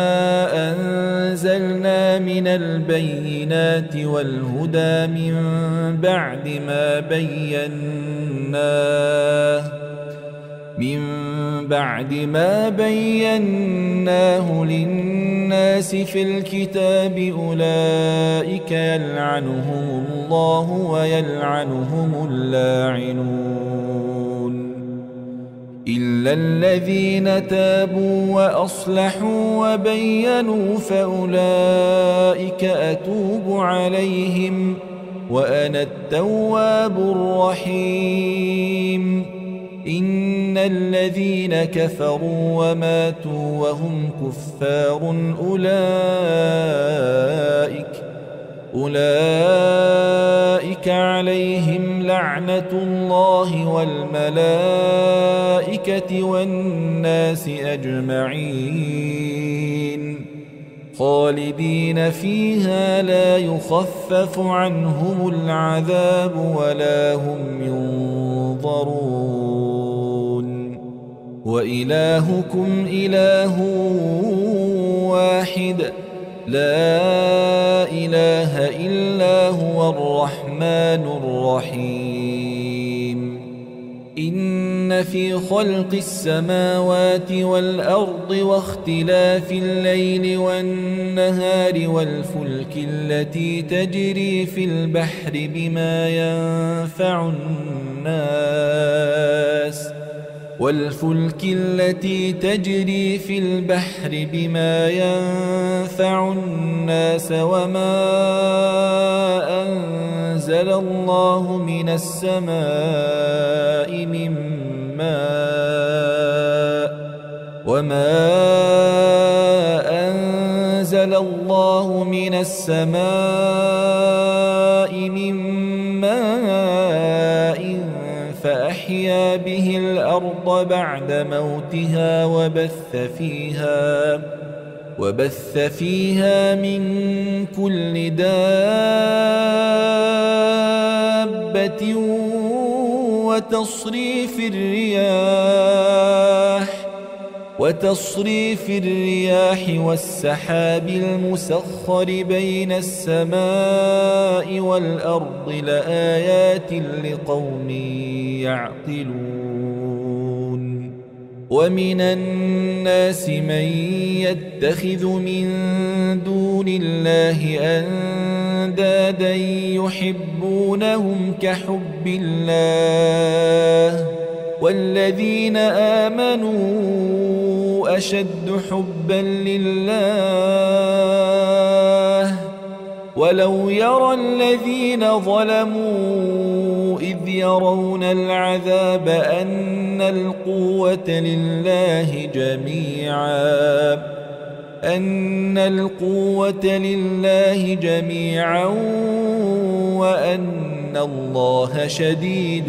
أنزلنا من البينات والهدى من بعد ما بيناه من بعد ما بيناه للناس في الكتاب أولئك يلعنهم الله ويلعنهم اللاعنون إلا الذين تابوا وأصلحوا وبينوا فأولئك أتوب عليهم وأنا التواب الرحيم إن الذين كفروا وماتوا وهم كفار أولئك أولئك عليهم لعنة الله والملائكة والناس أجمعين خالدين فيها لا يخفف عنهم العذاب ولا هم ينظرون وإلهكم إله واحد لا إله إلا هو الرحمن الرحيم إن في خلق السماوات والأرض واختلاف الليل والنهار والفلك التي تجري في البحر بما ينفع الناس والفلك التي تجري في البحر بما ينفع الناس وما أنزل الله من السماء من ماء وما أنزل الله من السماء من ماء فأحيا به الأرض بعد موتها وبث فيها وبث فيها من كل دابة وتصريف الرياح وتصريف الرياح والسحاب المسخر بين السماء والأرض لآيات لقوم يعقلون ومن الناس من يتخذ من دون الله أندادا يحبونهم كحب الله والذين آمنوا أشد حبا لله ولو يرى الذين ظلموا إذ يرون العذاب أن القوة لله جميعا أن القوة لله جميعا وأن الله شديد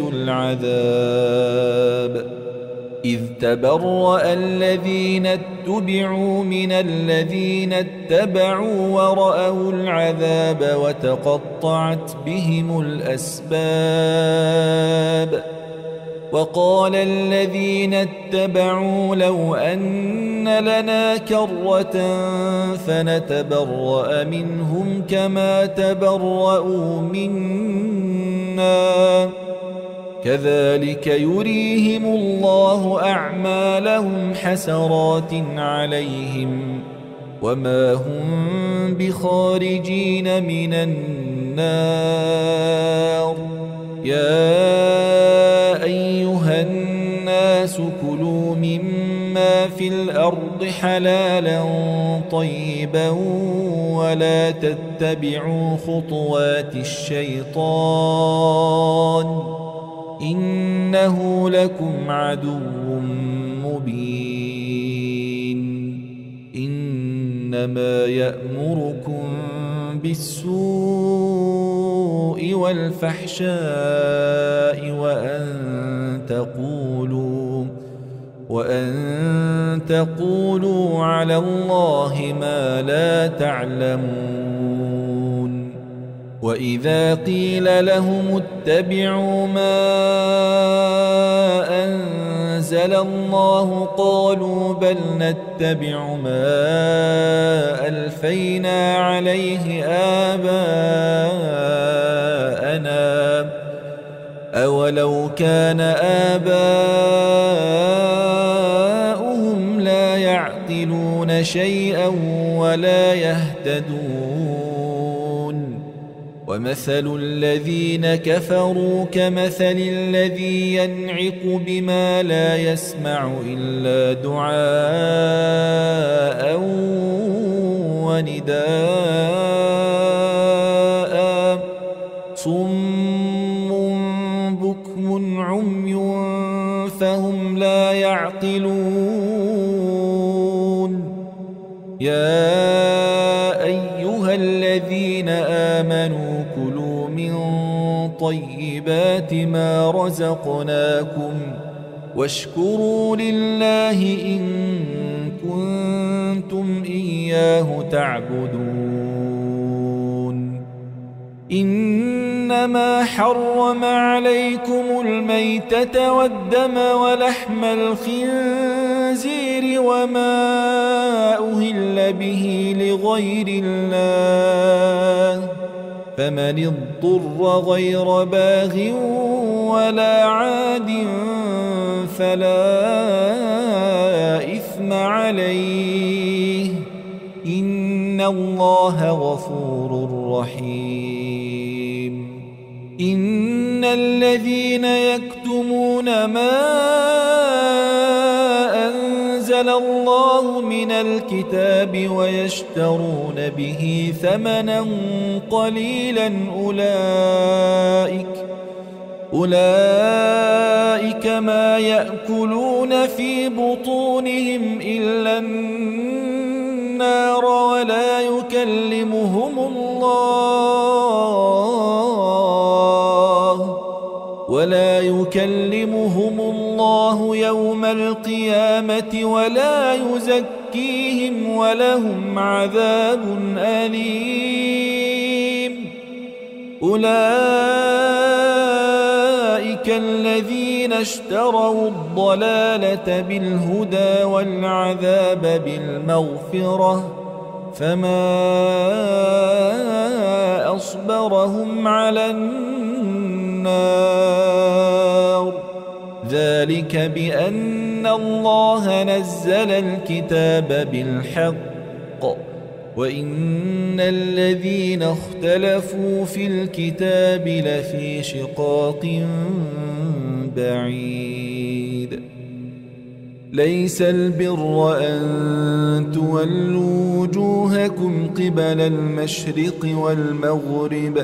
العذاب إذ تبرأ الذين اتبعوا من الذين اتبعوا ورأوا العذاب وتقطعت بهم الأسباب وقال الذين اتبعوا لو أن لنا كرة فنتبرأ منهم كما تبرأوا منا كذلك يريهم الله أعمالهم حسرات عليهم وما هم بخارجين من النار يا أيها الناس كلوا مما في الأرض حلالا طيبا ولا تتبعوا خطوات الشيطان إنه لكم عدو مبين إنما يأمركم بالسوء والفحشاء وأن تقولوا وأن تقولوا على الله ما لا تعلمون وإذا قيل لهم اتبعوا ما أنزل الله قالوا بل نتبع ما ألفينا عليه آباءنا أولو كان آباؤهم لا يعقلون شيئا ولا يهتدون ومثل الذين كفروا كمثل الذي ينعق بما لا يسمع إلا دعاء ونداء صم بكم عمي فهم لا يعقلون يا أيها الذين آمنوا كلوا من طيبات ما رزقناكم واشكروا لله إن كنتم إياه تعبدون إنما حرم عليكم الميتة والدم ولحم الخنزير وما أهل به لغير الله فمن اضطر غير باغ ولا عاد فلا إثم عليه إن الله غفور رحيم. إن الذين يكتمون ما أنزل الله من الكتاب ويشترون به ثمنا قليلا أولئك أولئك ما يأكلون في بطونهم إلا النار ولا يكلمهم الله ولا يكلمهم الله يوم القيامة ولا يزكيهم ولهم عذاب أليم. أولئك الذين اشتروا الضلالة بالهدى والعذاب بالمغفرة فما أصبرهم على النار ذلك بأن الله نزل الكتاب بالحق وإن الذين اختلفوا في الكتاب لفي شقاق بعيد. ليس البر أن تولوا وجوهكم قبل المشرق والمغرب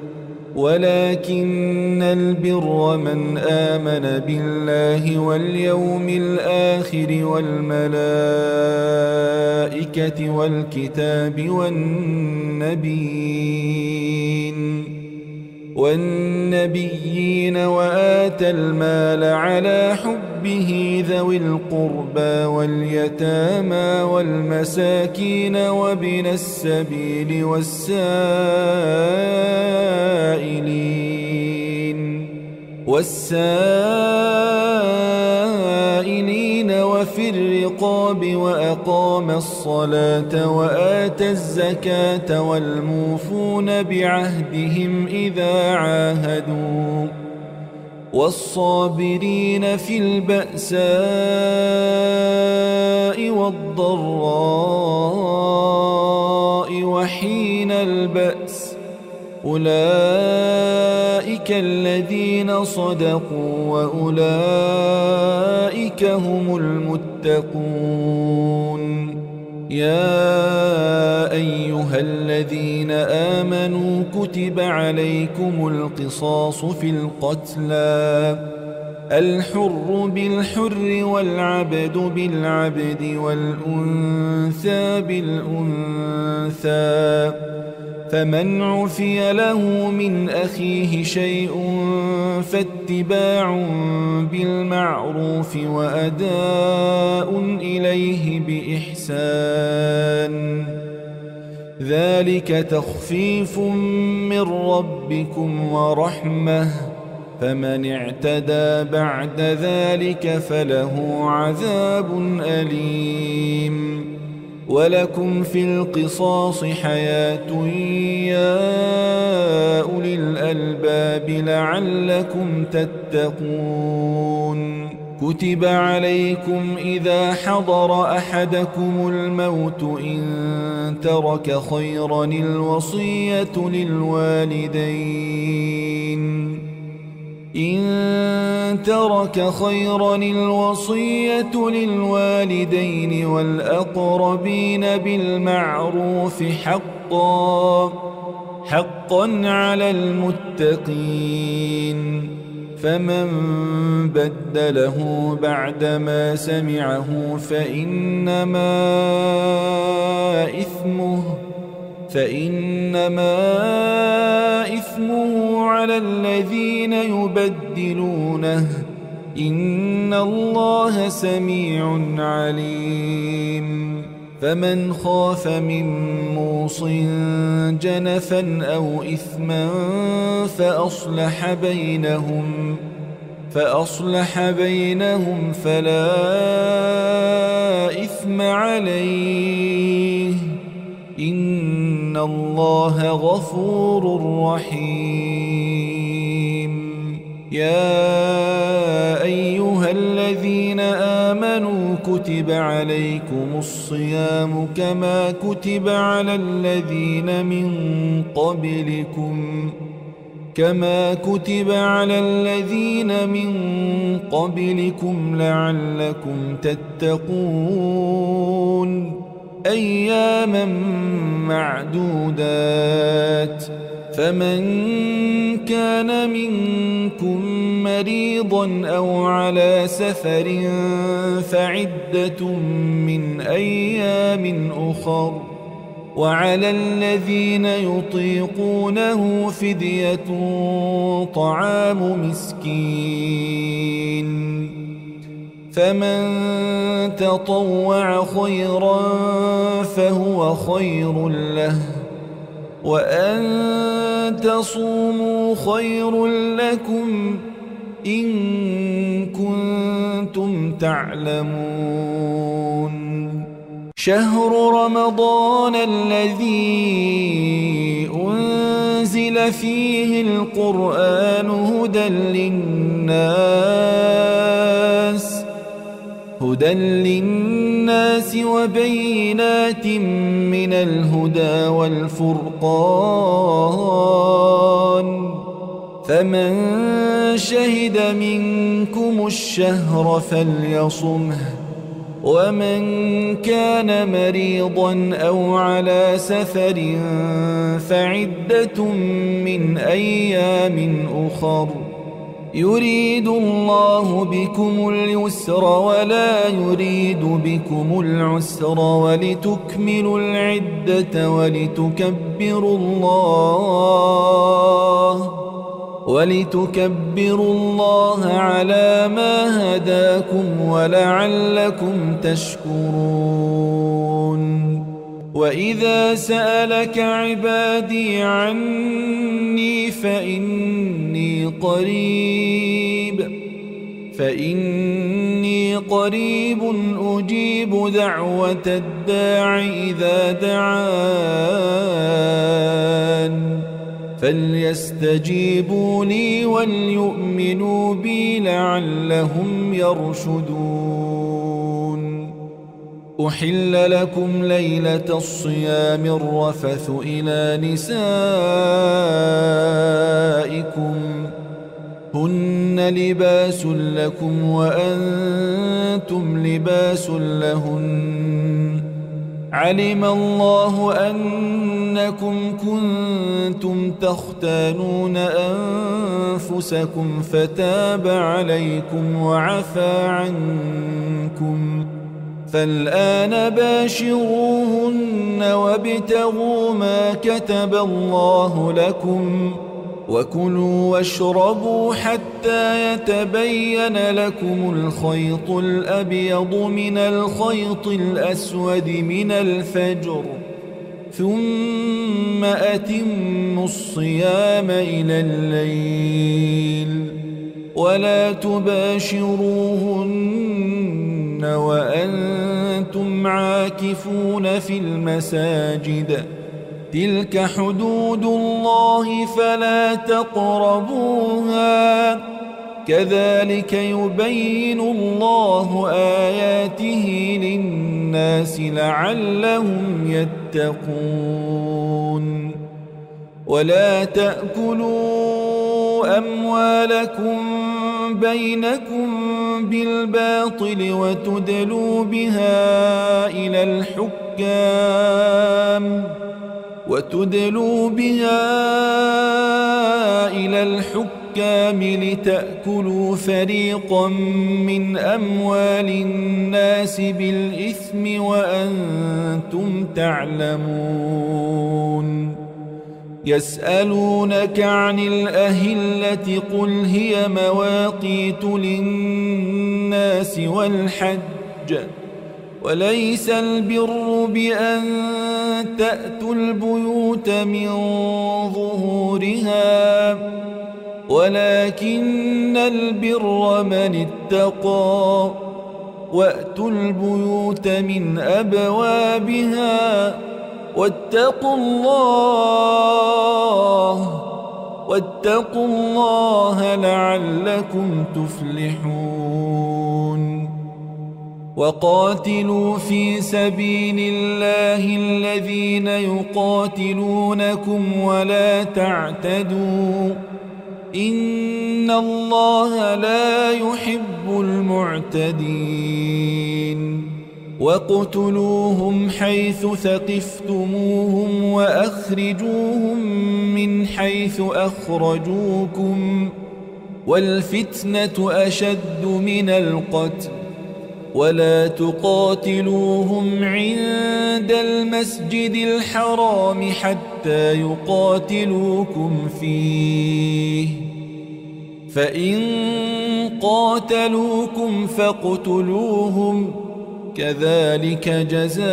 ولكن البر من آمن بالله واليوم الآخر والملائكة والكتاب والنبيين والنبيين وآتى المال على حبه ذوي القربى واليتامى والمساكين وابن السبيل والسائلين والسائلين وفي الرقاب وأقام الصلاة وآتى الزكاة والموفون بعهدهم إذا عاهدوا والصابرين في البأساء والضراء وحين البأس أولئك الذين صدقوا وأولئك هم المتقون. يا أيها الذين آمنوا كتب عليكم القصاص في القتلى الحر بالحر والعبد بالعبد والأنثى بالأنثى فمن عفي له من أخيه شيء فاتباع بالمعروف وأداء إليه بإحسان ذلك تخفيف من ربكم ورحمة فمن اعتدى بعد ذلك فله عذاب أليم. ولكم في القصاص حياة يا أولي الألباب لعلكم تتقون. كتب عليكم إذا حضر أحدكم الموت إن ترك خيرا الوصية للوالدين إن ترك خيرا الوصية للوالدين والأقربين بالمعروف حقا حقا على المتقين فمن بدله بعدما سمعه فإنما إثمه فإنما إثمه على الذين يبدلونه إن الله سميع عليم. فمن خاف من موص جنفا أو إثما فأصلح بينهم فأصلح بينهم فلا إثم عليه إن إن الله غفور رحيم. يا أيها الذين آمنوا كتب عليكم الصيام كما كتب على الذين من قبلكم كما كتب على الذين من قبلكم لعلكم تتقون. أياما معدودات، فمن كان منكم مريضا أو على سفر فعدة من أيام أخر، وعلى الذين يطيقونه فدية طعام مسكين، فمن تطوع خيرا فهو خير له، وأن تصوموا خير لكم إن كنتم تعلمون. شهر رمضان الذي أنزل فيه القرآن هدى للناس هدى للناس وبينات من الهدى والفرقان، فمن شهد منكم الشهر فليصمه، ومن كان مريضا أو على سفر فعدة من أيام أخر، يريد الله بكم اليسر ولا يريد بكم العسر، ولتكملوا العدة ولتكبروا الله ولتكبروا الله على ما هداكم ولعلكم تشكرون. وإذا سألك عبادي عني فإني قريب فإني قريب أجيب دعوة الداع إذا دعان، فليستجيبوا لي وليؤمنوا بي لعلهم يرشدون. أحل لكم ليلة الصيام الرفث إلى نسائكم هن لباس لكم وأنتم لباس لهن، علم الله أنكم كنتم تختانون أنفسكم فتاب عليكم وعفى عنكم، فالآن باشروهن وابتغوا ما كتب الله لكم، وكلوا واشربوا حتى يتبين لكم الخيط الأبيض من الخيط الأسود من الفجر، ثم أتموا الصيام إلى الليل، ولا تباشروهن وأنتم عاكفون في المساجد، تلك حدود الله فلا تقربوها، كذلك يبين الله آياته للناس لعلهم يتقون. ولا تأكلوا أموالكم بينكم بالباطل وتدلوا بها إلى الحكام وتدلوا بها إلى الحكام لتأكلوا فريقا من أموال الناس بالإثم وأنتم تعلمون. يسألونك عن الأهلة قل هي مواقيت للناس والحج، وليس البر بأن تأتوا البيوت من ظهورها، ولكن البر من اتقى، وأتوا البيوت من أبوابها، واتقوا الله واتقوا الله لعلكم تفلحون وقاتلوا في سبيل الله الذين يقاتلونكم ولا تعتدوا إن الله لا يحب المعتدين واقتلوهم حيث ثقفتموهم وأخرجوهم من حيث أخرجوكم والفتنة أشد من القتل ولا تقاتلوهم عند المسجد الحرام حتى يقاتلوكم فيه فإن قاتلوكم فاقتلوهم كذلك جزاء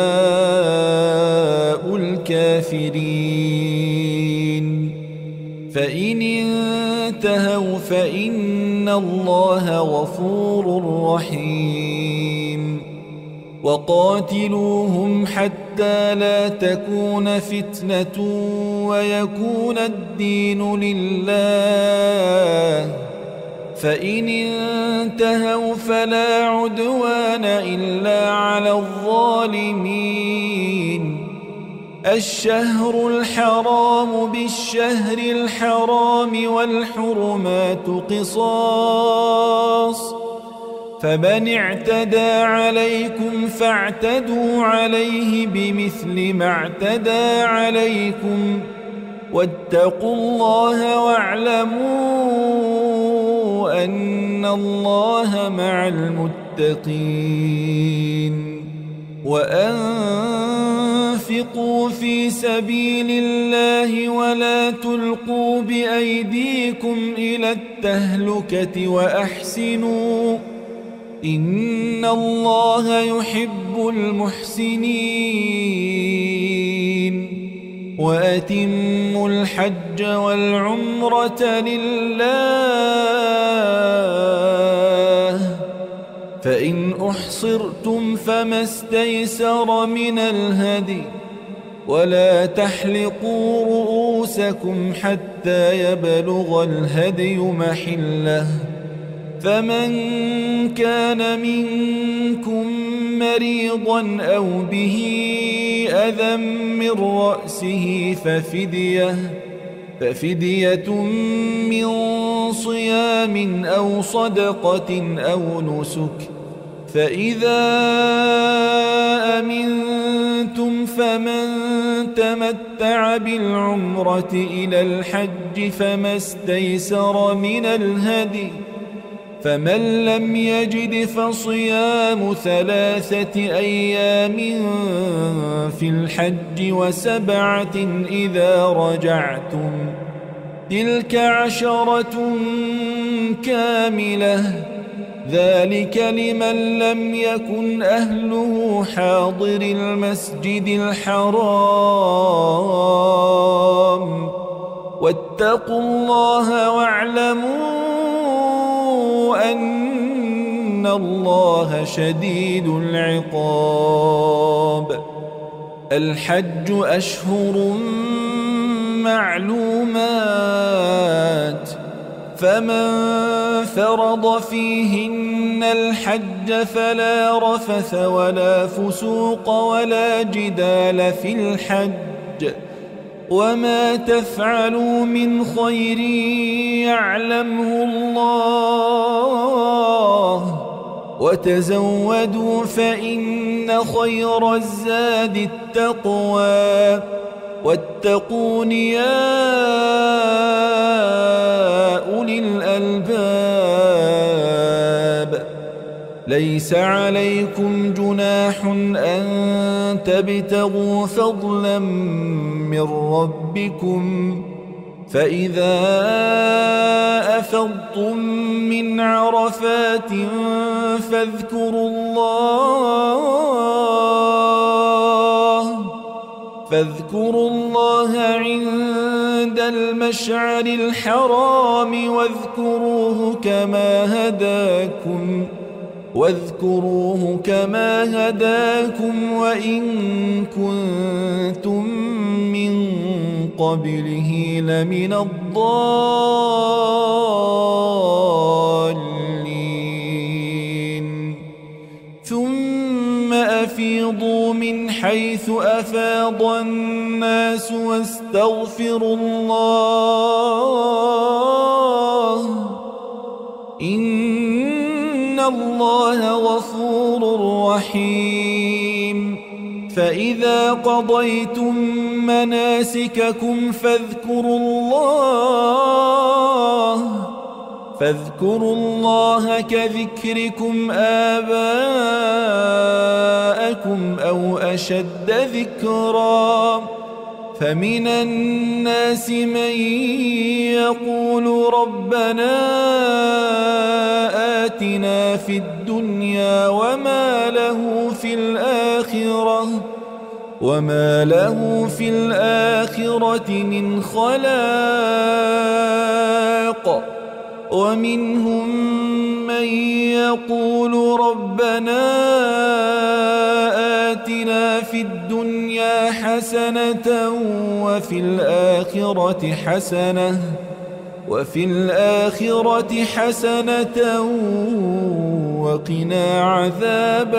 الكافرين فإن انتهوا فإن الله غفور رحيم وقاتلوهم حتى لا تكون فتنة ويكون الدين لله فإن انتهوا فلا عدوان إلا على الظالمين الشهر الحرام بالشهر الحرام والحرمات قصاص فمن اعتدى عليكم فاعتدوا عليه بمثل ما اعتدى عليكم واتقوا الله واعلموا أن الله مع المتقين وأنفقوا في سبيل الله ولا تلقوا بأيديكم إلى التهلكة وأحسنوا إن الله يحب المحسنين وأتموا الحج والعمرة لله فإن أحصرتم فما استيسر من الهدي ولا تحلقوا رؤوسكم حتى يبلغ الهدي محله فمن كان منكم مريضا أو به أذى من رأسه ففدية ففدية من صيام أو صدقة أو نسك فإذا أمنتم فمن تمتع بالعمرة إلى الحج فما استيسر من الهدي فمن لم يجد فصيام ثلاثة أيام في الحج وسبعة إذا رجعتم تلك عشرة كاملة ذلك لمن لم يكن أهله حاضر المسجد الحرام واتقوا الله واعلموا أن الله شديد العقاب الحج أشهر معلومات فمن فرض فيهن الحج فلا رفث ولا فسوق ولا جدال في الحج وما تفعلوا من خير يعلمه الله وتزودوا فإن خير الزاد التقوى واتقون يا أولي الألباب ليس عليكم جناح أن تبتغوا فضلا من ربكم فإذا أفضتم من عرفات فاذكروا الله فاذكروا الله عند المشعر الحرام واذكروه كما هداكم واذكروه كما هداكم وإن كنتم من قبله لمن الضالين ثم أفيضوا من حيث أفاض الناس واستغفروا الله إن الله غفور رحيم فإذا قضيتم مناسككم فاذكروا الله فاذكروا الله كذكركم آباءكم أو أشد ذكرا فمن الناس من يقول ربنا آتنا في الدنيا وما له في الآخرة وما له في الآخرة من خلاق ومنهم من يقول ربنا آتنا في الدنيا حسنة وفي الآخرة حسنة وفي الآخرة حسنة وقنا عذاب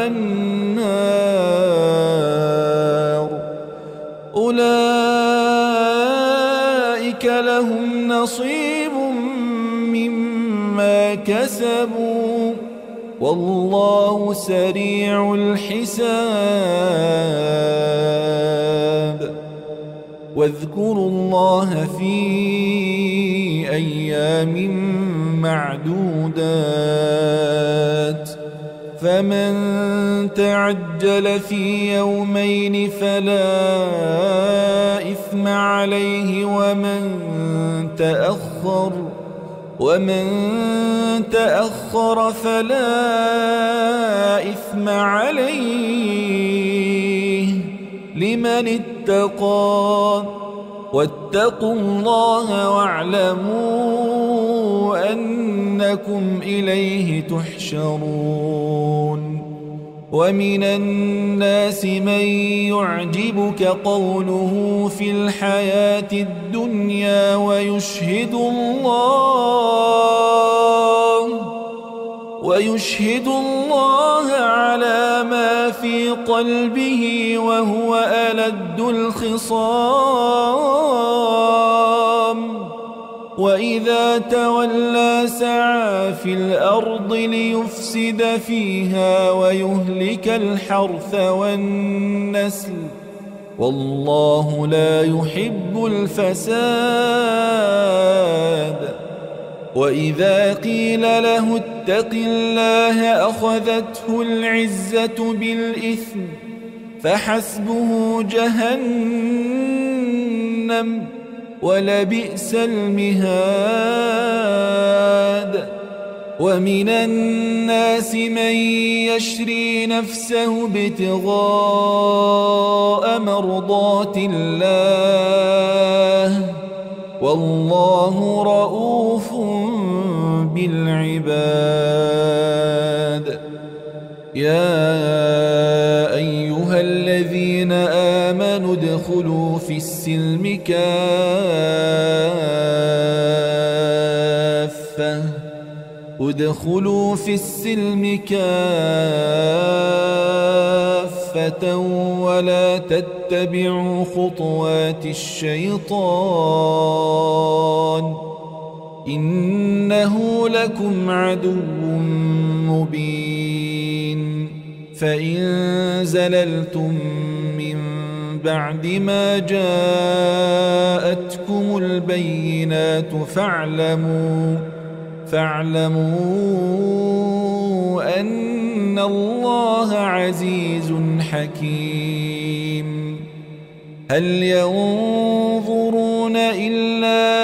النار أولئك لهم نصيب مما كسبوا والله سريع الحساب واذكروا الله في أيام معدودات فمن تعجل في يومين فلا إثم عليه ومن تأخر ومن تأخر فلا إثم عليه لمن اتقى واتقوا الله واعلموا أنكم إليه تحشرون ومن الناس من يعجبك قوله في الحياة الدنيا ويشهد الله ويشهد الله على ما في قلبه وهو ألد الخصام وإذا تولى سعى في الأرض ليفسد فيها ويهلك الحرث والنسل والله لا يحب الفساد وإذا قيل له اتق الله أخذته العزة بالإثم فحسبه جهنم ولبئس المهاد ومن الناس من يشري نفسه ابتغاء مرضات الله والله رؤوف بالعباد يا أيها الذين آمنوا ادخلوا في السلم كافة ادخلوا في السلم كافة ولا تتبعوا خطوات الشيطان إنه لكم عدو مبين فإن زللتم من بعد ما جاءتكم البينات فاعلموا فاعلموا أن الله عزيز حكيم هل ينظرون إلا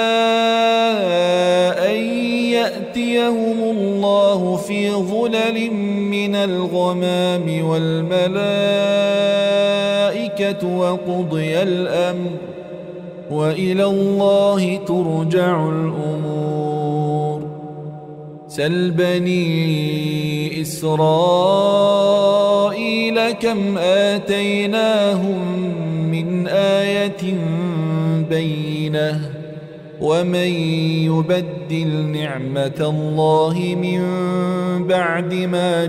أن يأتيهم الله في ظلل من الغمام والملائكة وقضي الأمر وإلى الله ترجع الأمور سل بني إسرائيل كم آتيناهم من آية بينة ومن يبدل نعمة الله من بعد ما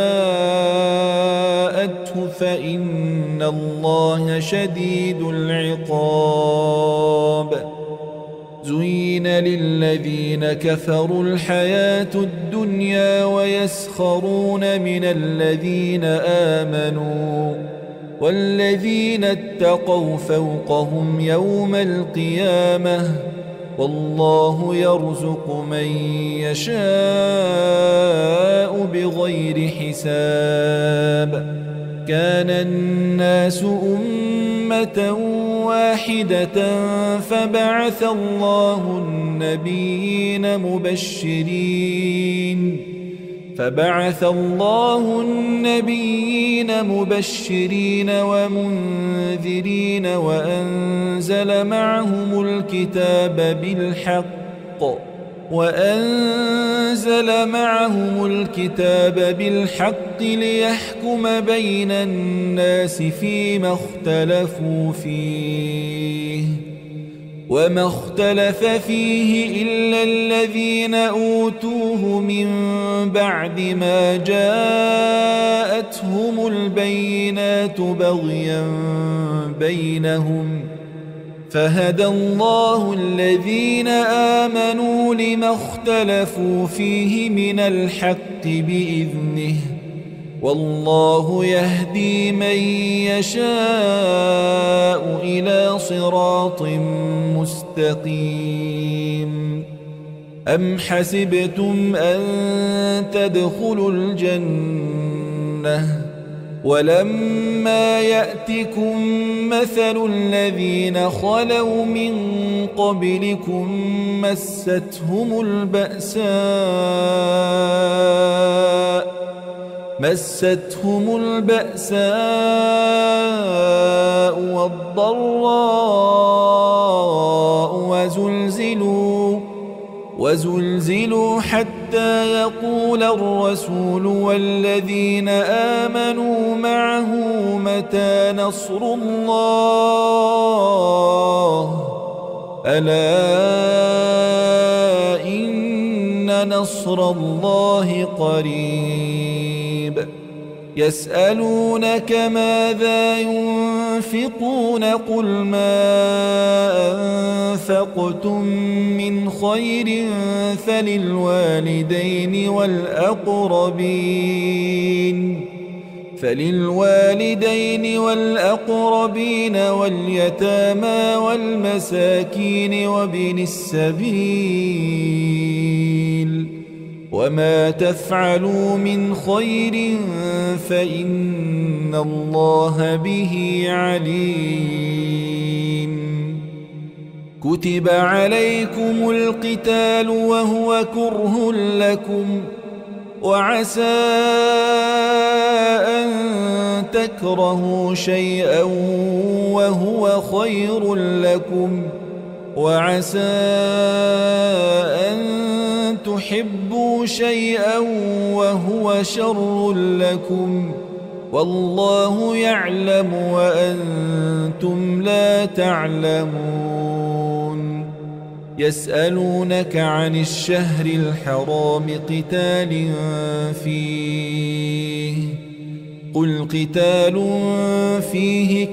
جاءته فإن الله شديد العقاب زين للذين كفروا الحياة الدنيا ويسخرون من الذين آمنوا والذين اتقوا فوقهم يوم القيامة والله يرزق من يشاء بغير حساب كان الناس أمة واحدة فبعث الله النبيين مبشرين فبعث الله النبيين مبشرين ومنذرين وأنزل معهم الكتاب بالحق وأنزل معهم الكتاب بالحق ليحكم بين الناس فيما اختلفوا فيه وما اختلف فيه إلا الذين أوتوه من بعد ما جاءتهم البينات بغيا بينهم فهدى الله الذين آمنوا لما اختلفوا فيه من الحق بإذنه والله يهدي من يشاء إلى صراط مستقيم أم حسبتم أن تدخلوا الجنة ولما يأتكم مثل الذين خلوا من قبلكم مستهم البأساء مستهم البأساء والضراء وزلزلوا وزلزلوا حتى يقول الرسول والذين آمنوا معه متى نصر الله ألا إن نصر الله قريب يسألونك ماذا ينفقون قل ما أنفقتم من خير فللوالدين والأقربين فللوالدين والأقربين واليتامى والمساكين وابن السبيل وما تفعلوا من خير فإن الله به عليم كتب عليكم القتال وهو كره لكم وعسى أن تكرهوا شيئا وهو خير لكم وعسى أن تحبوا شيئا وهو شر لكم والله يعلم وأنتم لا تعلمون يسألونك عن الشهر الحرام قتال فيه قل قتال فيه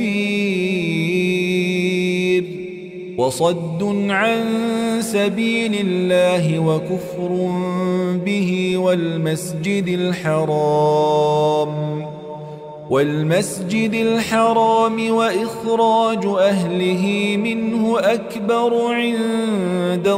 كبير وصد عن سبيل الله وكفر به والمسجد الحرام والمسجد الحرام وإخراج أهله منه أكبر عند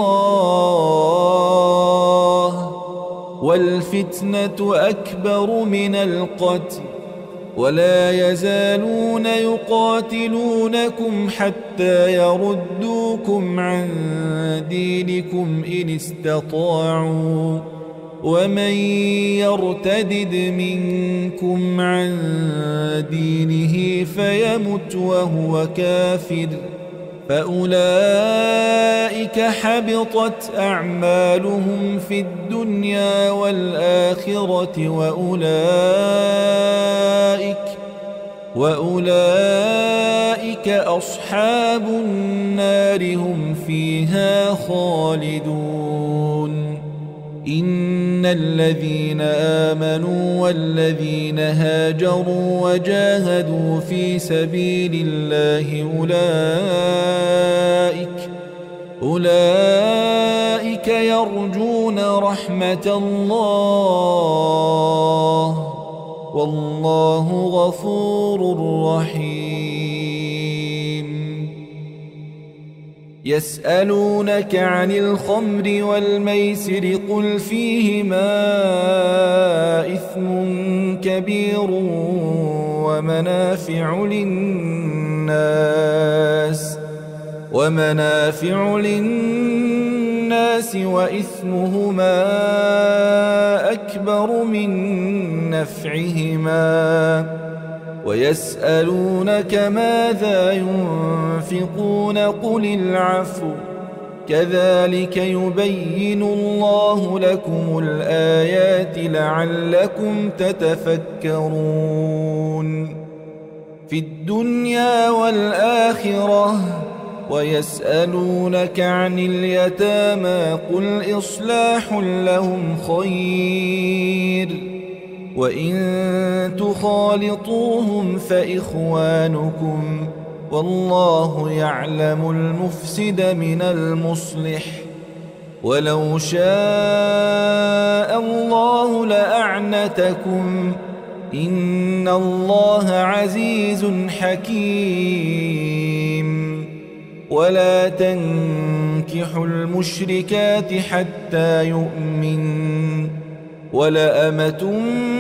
الله والفتنة أكبر من القتل ولا يزالون يقاتلونكم حتى يردوكم عن دينكم إن استطاعوا ومن يرتدد منكم عن دينه فيمت وهو كافر فأولئك حبطت أعمالهم في الدنيا والآخرة وأولئك وأولئك أصحاب النار هم فيها خالدون إن الذين آمنوا والذين هاجروا وجاهدوا في سبيل الله أولئك أولئك يرجون رحمة الله والله غفور رحيم يسألونك عن الخمر والميسر قل فيهما إثم كبير ومنافع للناس ومنافع للناس وإثمهما أكبر من نفعهما ويسألونك ماذا ينفقون قل العفو كذلك يبين الله لكم الآيات لعلكم تتفكرون في الدنيا والآخرة ويسألونك عن اليتامى قل إصلاح لهم خير وإن تخالطوهم فإخوانكم والله يعلم المفسد من المصلح ولو شاء الله لأعنتكم إن الله عزيز حكيم ولا تنكحوا المشركات حتى يؤمن ولأمة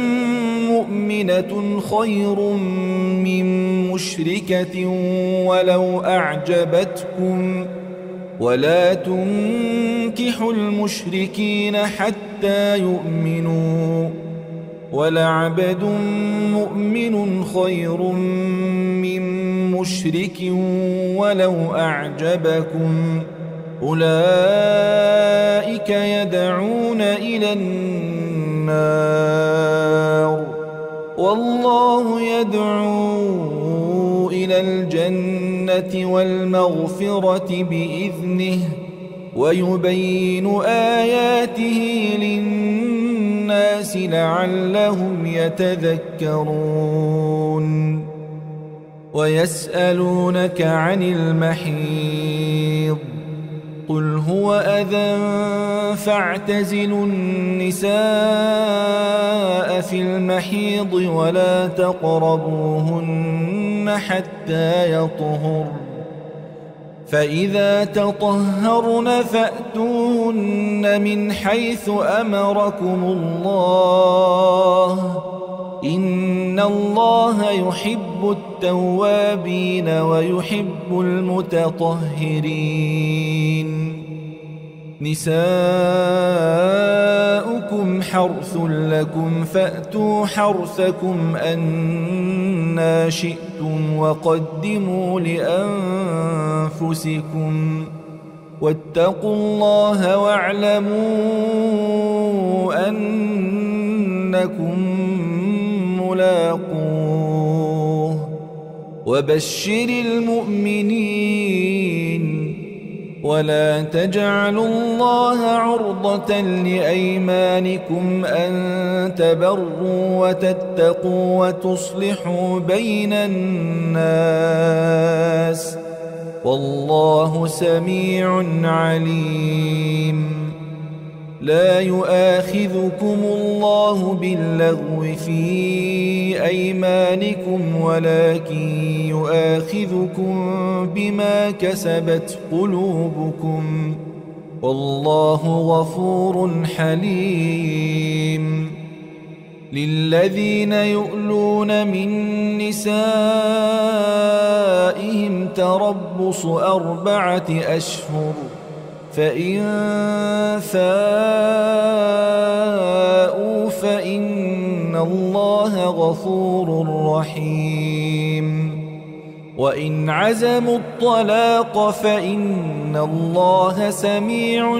مؤمنة خير من مشركة ولو أعجبتكم ولا تنكحوا المشركين حتى يؤمنوا ولعبد مؤمن خير من مشرك ولو أعجبكم أولئك يدعون إلى النار والله يدعو إلى الجنة والمغفرة بإذنه ويبين آياته للناس لعلهم يتذكرون ويسألونك عن المحيض قل هو أذى فاعتزلوا النساء في المحيض ولا تقربوهن حتى يطهر فإذا تطهرن فأتوهن من حيث أمركم الله إن الله يحب التوابين ويحب المتطهرين نساؤكم حرث لكم فأتوا حرثكم أنى شئتم وقدموا لأنفسكم واتقوا الله واعلموا أنكم ملاقوه وبشر المؤمنين ولا تجعلوا الله عرضة لأيمانكم أن تبروا وتتقوا وتصلحوا بين الناس والله سميع عليم لا يؤاخذكم الله باللغو في أيمانكم ولكن يؤاخذكم بما كسبت قلوبكم والله غفور حليم للذين يؤلون من نسائهم تربص أربعة أشهر فإن فاءوا فإن الله غفور رحيم وإن عزموا الطلاق فإن الله سميع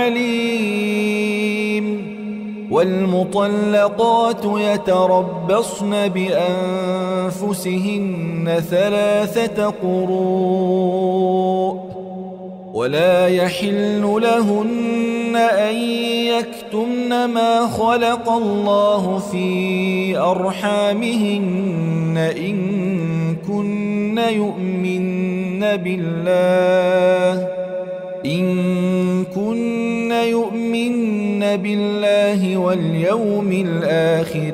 عليم والمطلقات يتربصن بأنفسهن ثلاثة قروء ولا يحل لهن أن يكتمن ما خلق الله في أرحامهن إن كن يؤمن بالله إن كن يؤمن بالله واليوم الآخر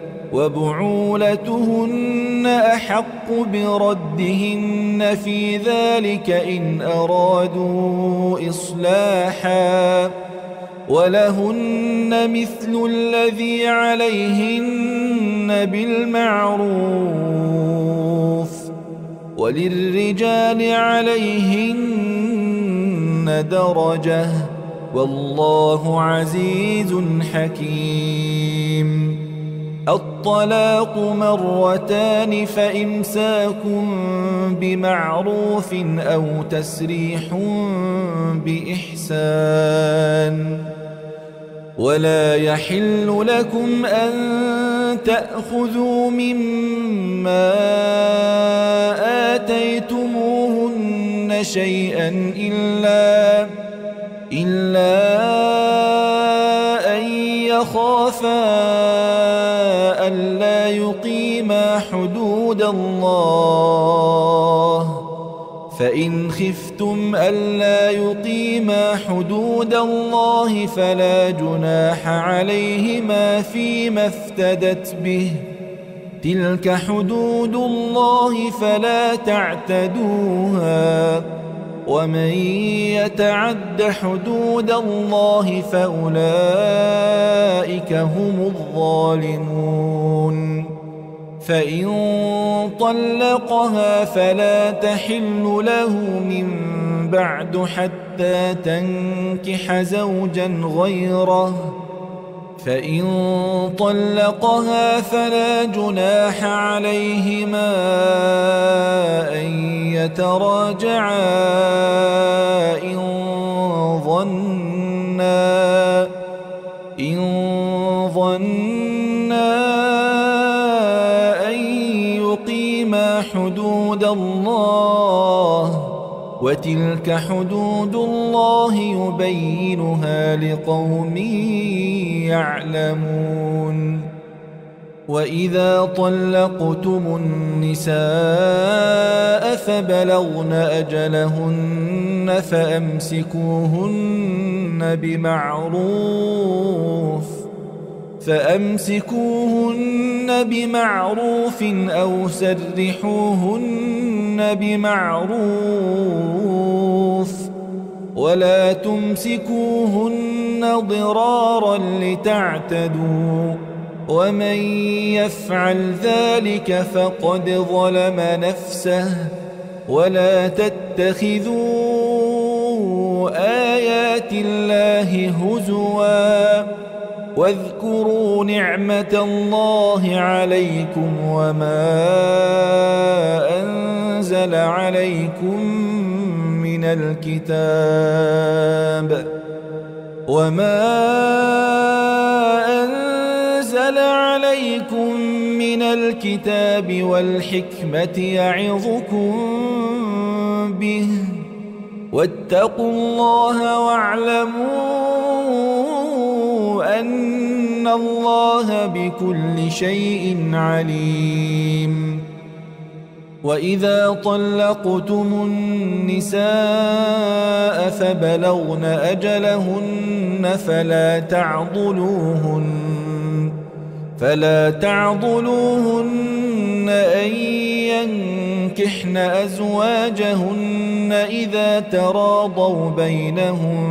وبعولتهن أحق بردهن في ذلك إن أرادوا إصلاحا ولهن مثل الذي عليهن بالمعروف وللرجال عليهن درجة والله عزيز حكيم. الطلاق مرتان فإمساك بمعروف أو تسريح بإحسان ولا يحل لكم أن تأخذوا مما آتيتموهن شيئا إلا إلا أن يخافا ألا يقيما حدود الله فإن خفتم ألا يقيما حدود الله فلا جناح عليهما فيما افتدت به تلك حدود الله فلا تعتدوها ومن يتعد حدود الله فأولئك هم الظالمون. فإن طلقها فلا تحل له من بعد حتى تنكح زوجا غيره فإن طلقها فلا جناح عليهما أن يتراجعا إن ظنا إن ظنا أن يقيما حدود الله وتلك حدود الله يبينها لقوم يعلمون. وإذا طلقتم النساء فبلغن أجلهن فأمسكوهن بمعروف فأمسكوهن بمعروف أو سرحوهن بمعروف ولا تمسكوهن ضرارا لتعتدوا ومن يفعل ذلك فقد ظلم نفسه ولا تتخذوا آيات الله هزوا واذكروا نعمة الله عليكم وما أنزل عليكم من الكتاب وما أنزل عليكم من الكتاب والحكمة يعظكم به واتقوا الله واعلموا أن الله بكل شيء عليم. وإذا طلقتم النساء فبلغن أجلهن فلا تعضلوهن فلا تعضلوهن أن ينكحن أزواجهن إذا تراضوا بينهم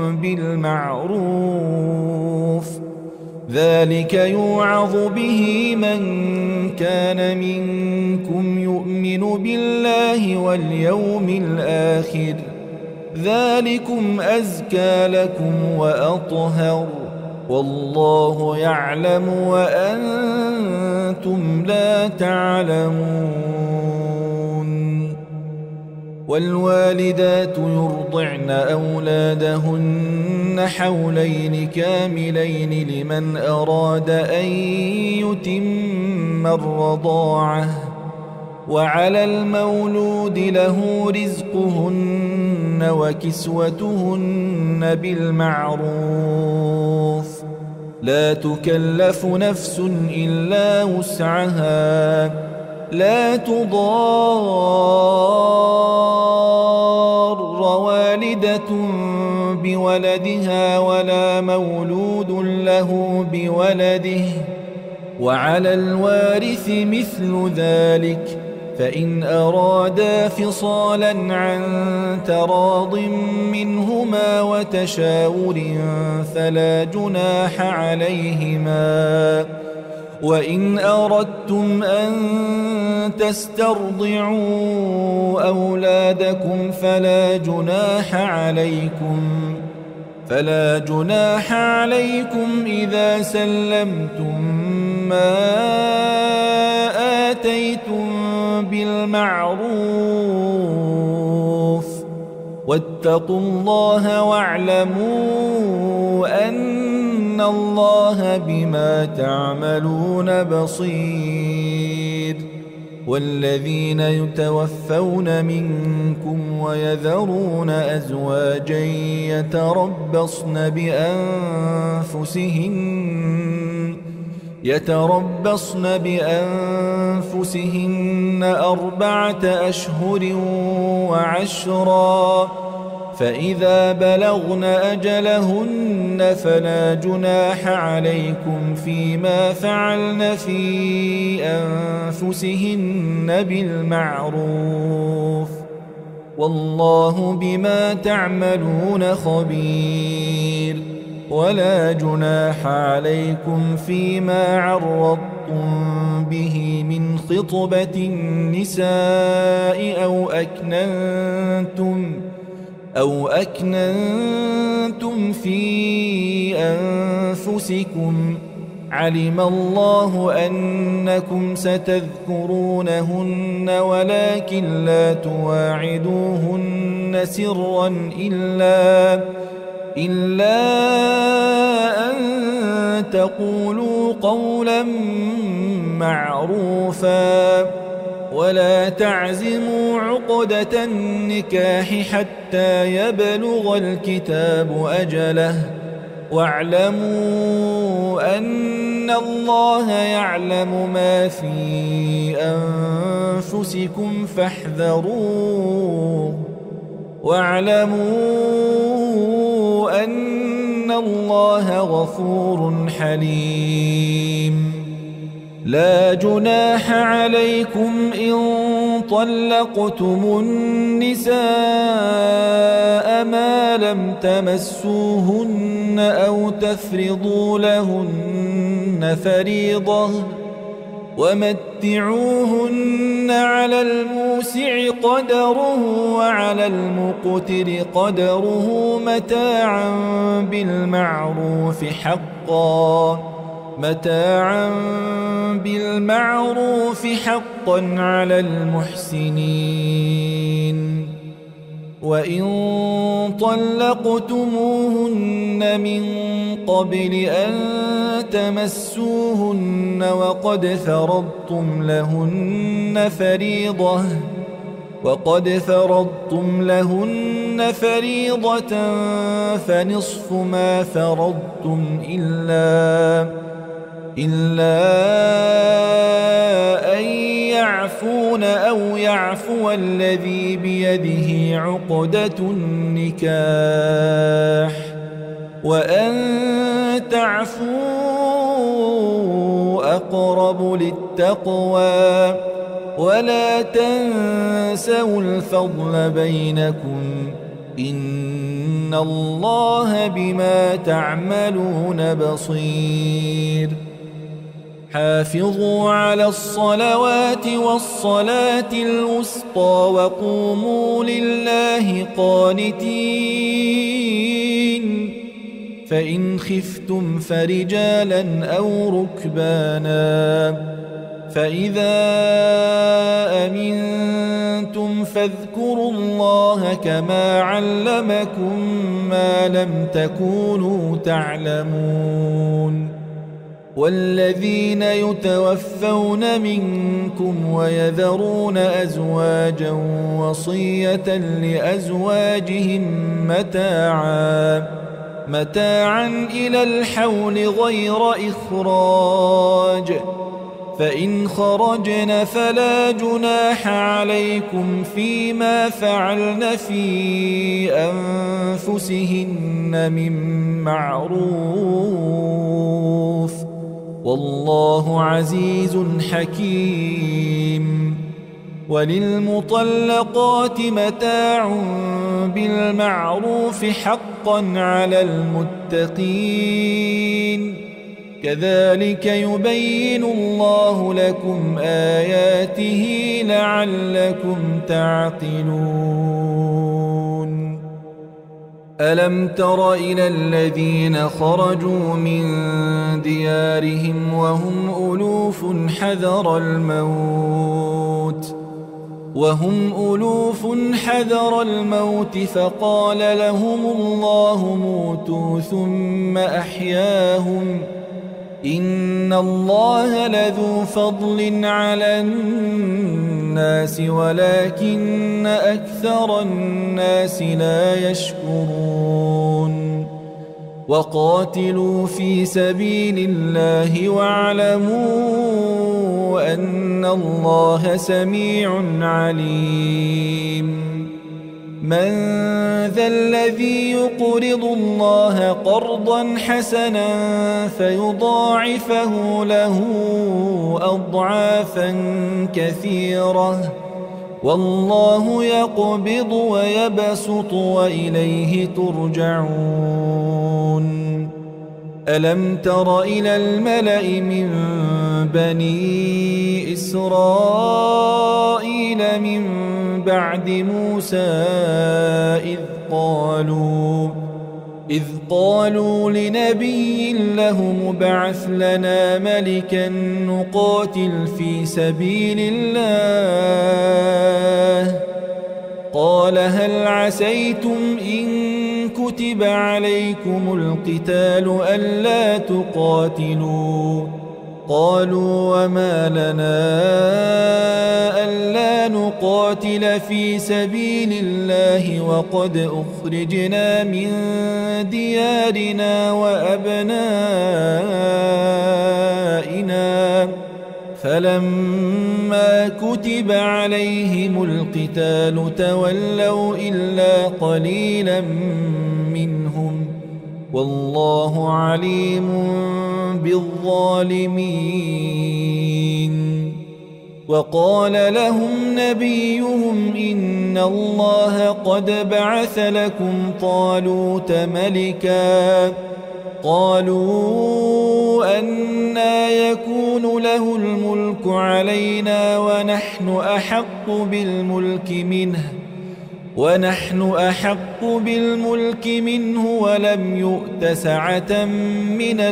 بالمعروف ذلك يوعظ به من كان منكم يؤمن بالله واليوم الآخر ذلكم أزكى لكم وأطهر والله يعلم وأنتم لا تعلمون. والوالدات يرضعن أولادهن حولين كاملين لمن أراد أن يتم الرضاعة وعلى المولود له رزقهن وكسوتهن بالمعروف لا تكلف نفس إلا وسعها لا تضار والدة بولدها ولا مولود له بولده وعلى الوارث مثل ذلك فإن أرادا فصالا عن تراض منهما وتشاور فلا جناح عليهما وإن أردتم أن تسترضعوا أولادكم فلا جناح عليكم فلا جناح عليكم إذا سلمتم ما آتيتم بالمعروف واتقوا الله واعلموا أن الله بما تعملون بصير والذين يتوفون منكم ويذرون أزواجا يتربصن بأنفسهن يتربصن بأنفسهن أربعة أشهر وعشرا فإذا بلغن أجلهن فلا جناح عليكم فيما فعلن في أنفسهن بالمعروف والله بما تعملون خبير ولا جناح عليكم فيما عرضتم به من خطبة النساء أو أكننتم أو أكننتم في أنفسكم علم الله أنكم ستذكرونهن ولكن لا تواعدوهن سرا إلا إلا أن تقولوا قولا معروفا ولا تعزموا عقدة النكاح حتى يبلغ الكتاب أجله واعلموا أن الله يعلم ما في أنفسكم فاحذروه واعلموا أن الله غفور حليم لا جناح عليكم إن طلقتم النساء ما لم تمسوهن أو تفرضوا لهن فريضة ومتعوهن على الموسع قدره وعلى المقتر قدره متاعا بالمعروف حقا متاعا بالمعروف حقا على المحسنين وإن طلقتموهن من قبل أن تمسوهن وقد فرضتم لهن فريضة وقد فرضتم لهن فريضة فنصف ما فرضتم إلا إلا أن يعفون أو يعفو الذي بيده عقدة النكاح وأن تعفوا أقرب للتقوى ولا تنسوا الفضل بينكم إن الله بما تعملون بصير حافظوا على الصلوات والصلاة الوسطى وقوموا لله قانتين فإن خفتم فرجالا أو ركبانا فإذا أمنتم فاذكروا الله كما علمكم ما لم تكونوا تعلمون والذين يتوفون منكم ويذرون أزواجا وصية لأزواجهم متاعا متاعا إلى الحول غير إخراج فإن خرجن فلا جناح عليكم فيما فعلن في أنفسهن من معروف والله عزيز حكيم وللمطلقات متاع بالمعروف حقا على المتقين كذلك يبين الله لكم آياته لعلكم تعقلون ألم تر إلى الذين خرجوا من ديارهم وهم ألوف حذر الموت وهم ألوف حذر الموت فقال لهم الله موتوا ثم أحياهم إن الله لذو فضل على الناس ولكن أكثر الناس لا يشكرون وقاتلوا في سبيل الله واعلموا أن الله سميع عليم من ذا الذي يقرض الله قرضا حسنا فيضاعفه له أضعافا كثيرة والله يقبض ويبسط وإليه ترجعون ألم تر إلى الملأ من بني إسرائيل من بعد موسى إذ قالوا إذ قالوا لنبي له مبعث لنا ملكا نقاتل في سبيل الله قال هل عسيتم إن كتب عليكم القتال ألا تقاتلوا قالوا وما لنا ألا نقاتل في سبيل الله وقد أخرجنا من ديارنا وأبنائنا فلما كتب عليهم القتال تولوا إلا قليلا منهم والله عليم بالظالمين وقال لهم نبيهم إن الله قد بعث لكم طالوت ملكا قالوا أنى يكون له الملك علينا ونحن أحق بالملك منه ونحن أحق بالملك منه ولم يؤت سعة من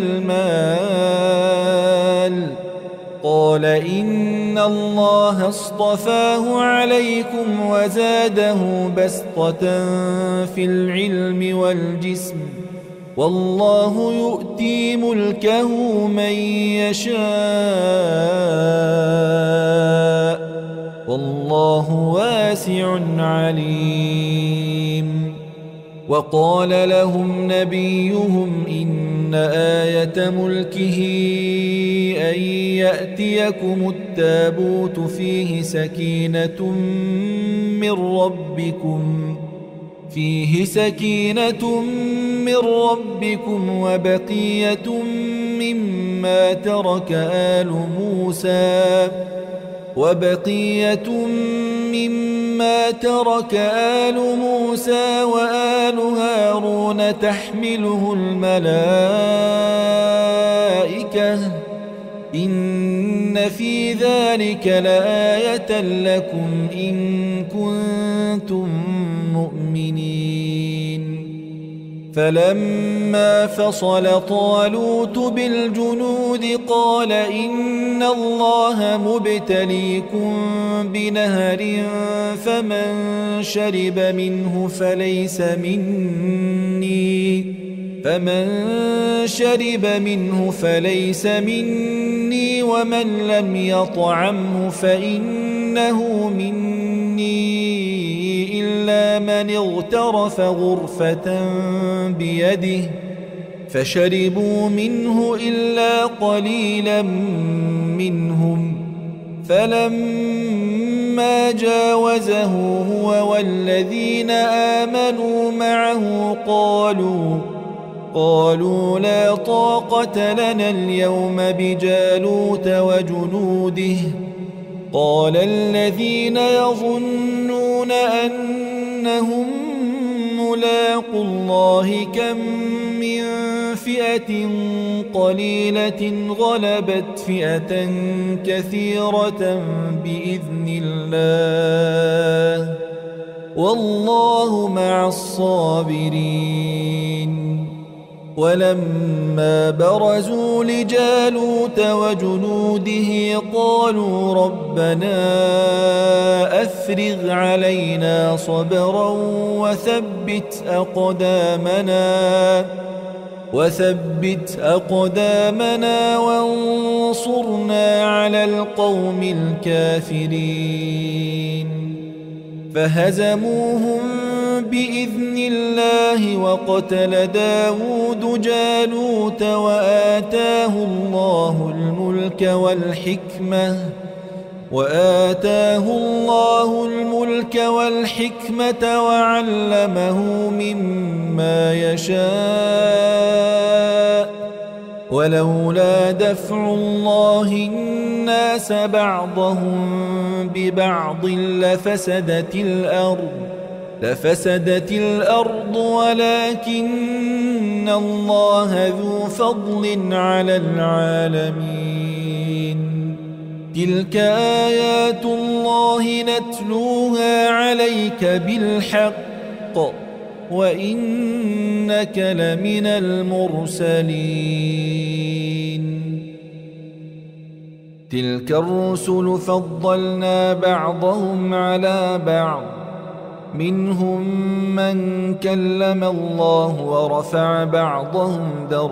المال قال إن الله اصطفاه عليكم وزاده بسطة في العلم والجسم والله يؤتي ملكه من يشاء والله واسع عليم وقال لهم نبيهم إن آية ملكه أن يأتيكم التابوت فيه سكينة من ربكم فيه سكينة من ربكم وبقية مما ترك آل موسى وبقية مما ترك آل موسى وآل هارون تحمله الملائكة إن في ذلك لآية لكم إن كنتم مؤمنين فلما فصل طالوت بالجنود قال إن الله مبتليكم بنهر فمن شرب منه فليس مني فمن شرب منه فليس مني ومن لم يطعمه فإنه مني إلا من اغترف غرفة بيده فشربوا منه إلا قليلا منهم فلما جاوزه هو والذين آمنوا معه قالوا قالوا لا طاقة لنا اليوم بجالوت وجنوده قال الذين يظنون أنهم ملاقوا الله كم من فئة قليلة غلبت فئة كثيرة بإذن الله والله مع الصابرين ولما برزوا لجالوت وجنوده قالوا ربنا أفرغ علينا صبرا وثبت أقدامنا وثبت أقدامنا وانصرنا على القوم الكافرين فهزموهم بإذن الله وقتل داود جالوت وآتاه الله الملك والحكمة وآتاه الله الملك والحكمة وعلمه مما يشاء ولولا دفع الله الناس بعضهم ببعض لفسدت الأرض لفسدت الأرض ولكن الله ذو فضل على العالمين تلك آيات الله نتلوها عليك بالحق وإنك لمن المرسلين تلك الرسل فضلنا بعضهم على بعض منهم من كلم الله ورفع بعضهم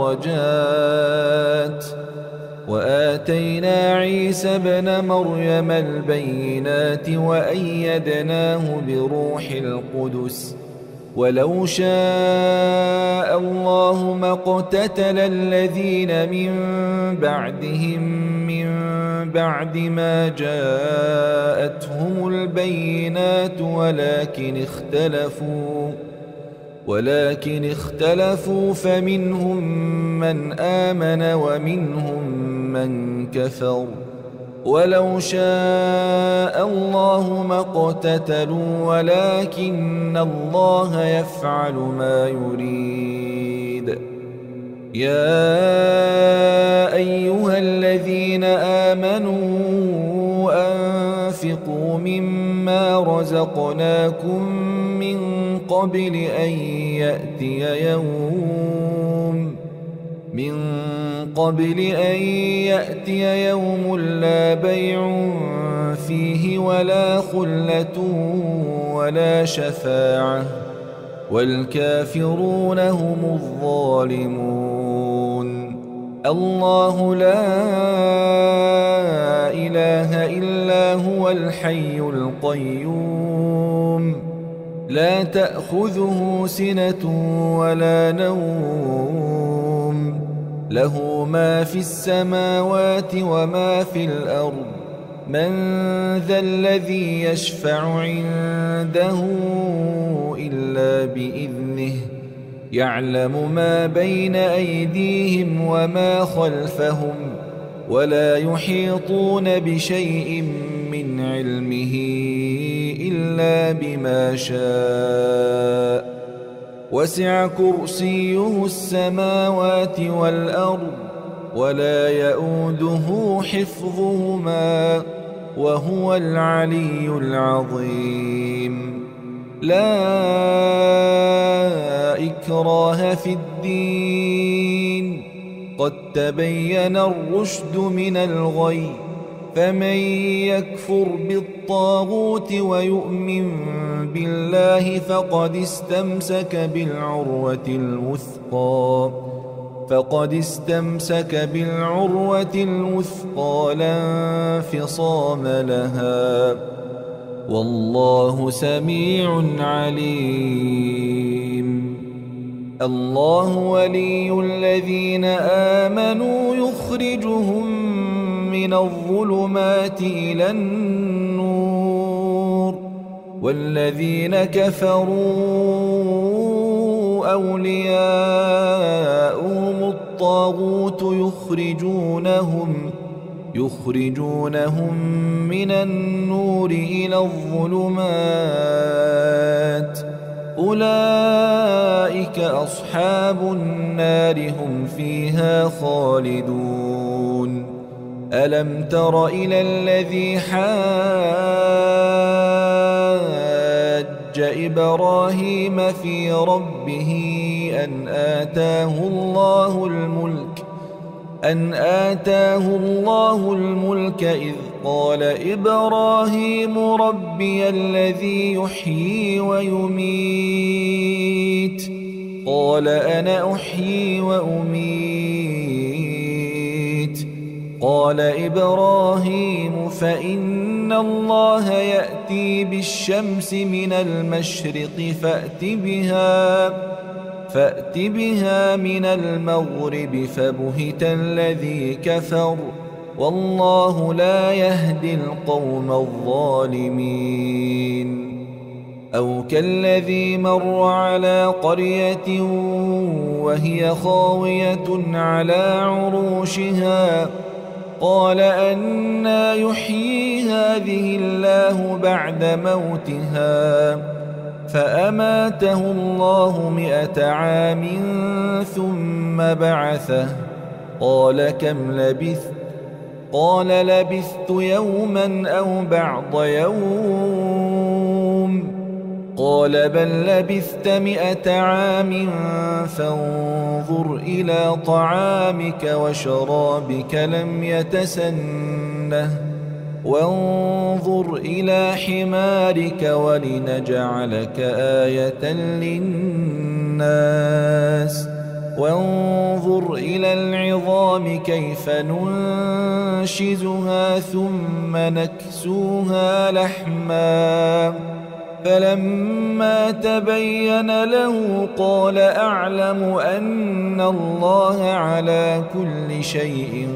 درجات وآتينا عيسى ابن مريم البينات وأيدناه بروح القدس ولو شاء الله ما اقتتل الذين من بعدهم من بعد ما جاءتهم البينات ولكن اختلفوا ولكن اختلفوا فمنهم من آمن ومنهم من كفر ولو شاء الله ما اقتتلوا ولكن الله يفعل ما يريد يا أيها الذين آمنوا أنفقوا مما رزقناكم من قبل أن يأتي يوم من قبل أن يأتي يوم لا بيع فيه ولا خلة ولا شفاعة والكافرون هم الظالمون الله لا إله إلا هو الحي القيوم لا تأخذه سنة ولا نوم له ما في السماوات وما في الأرض من ذا الذي يشفع عنده إلا بإذنه يعلم ما بين أيديهم وما خلفهم ولا يحيطون بشيء من علمه إلا بما شاء وسع كرسيه السماوات والأرض ولا يؤوده حفظهما وهو العلي العظيم لا إكراه في الدين قد تبين الرشد من الغي فمن يكفر بالطاغوت ويؤمن بالله فقد استمسك بالعروة الوثقى فقد استمسك بالعروة الوثقى لا انفصام لها والله سميع عليم. الله ولي الذين آمنوا يخرجهم من الظلمات إلى النور والذين كفروا أولياؤهم الطاغوت يخرجونهم يخرجونهم من النور إلى الظلمات أولئك أصحاب النار هم فيها خالدون. ألم تر إلى الذي حاج إبراهيم في ربه أن آتاه الله الملك أن آتاه الله الملك إذ قال إبراهيم ربي الذي يحيي ويميت قال أنا أحيي وأميت قال إبراهيم فإن الله يأتي بالشمس من المشرق فأت بها فأت بها من المغرب فبهت الذي كفر والله لا يهدي القوم الظالمين. أو كالذي مر على قرية وهي خاوية على عروشها قال أنى يحيي هذه الله بعد موتها فأماته الله مئة عام ثم بعثه قال كم لبثت قال لبثت يوما أو بعض يوم قال بل لبثت مئة عام فانظر إلى طعامك وشرابك لم يتسنه وانظر إلى حمارك ولنجعلك آية للناس وانظر إلى العظام كيف ننشزها ثم نكسوها لحما فلما تبين له قال أعلم أن الله على كل شيء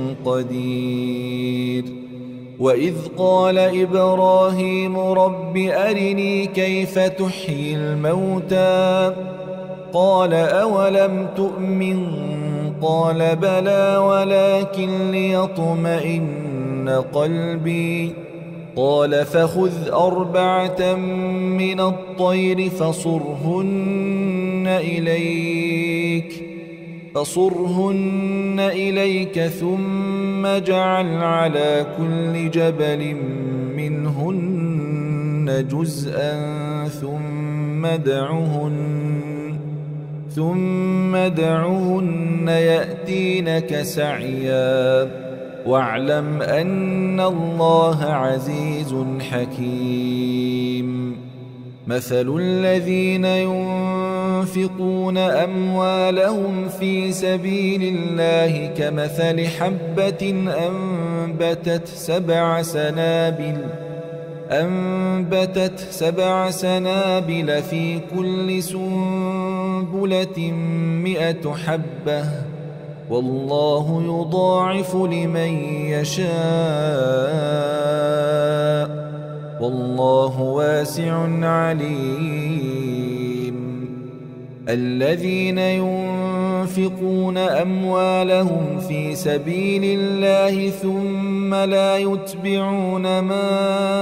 قدير. وإذ قال إبراهيم رب أرني كيف تحيي الموتى قال أولم تؤمن قال بلى ولكن ليطمئن قلبي قال فخذ أربعة من الطير فصرهن إليك فصرهن إليك ثم اجعل على كل جبل منهن جزءا ثم ادعهن ثم ادعهن يأتينك سعيا واعلم أن الله عزيز حكيم. مثل الذين ينفقون أموالهم في سبيل الله كمثل حبة أنبتت سبع سنابل أنبتت سبع سنابل في كل سنبلة مئة حبة والله يضاعف لمن يشاء والله واسع عليم. الذين ينفقون أموالهم في سبيل الله ثم لا يتبعون ما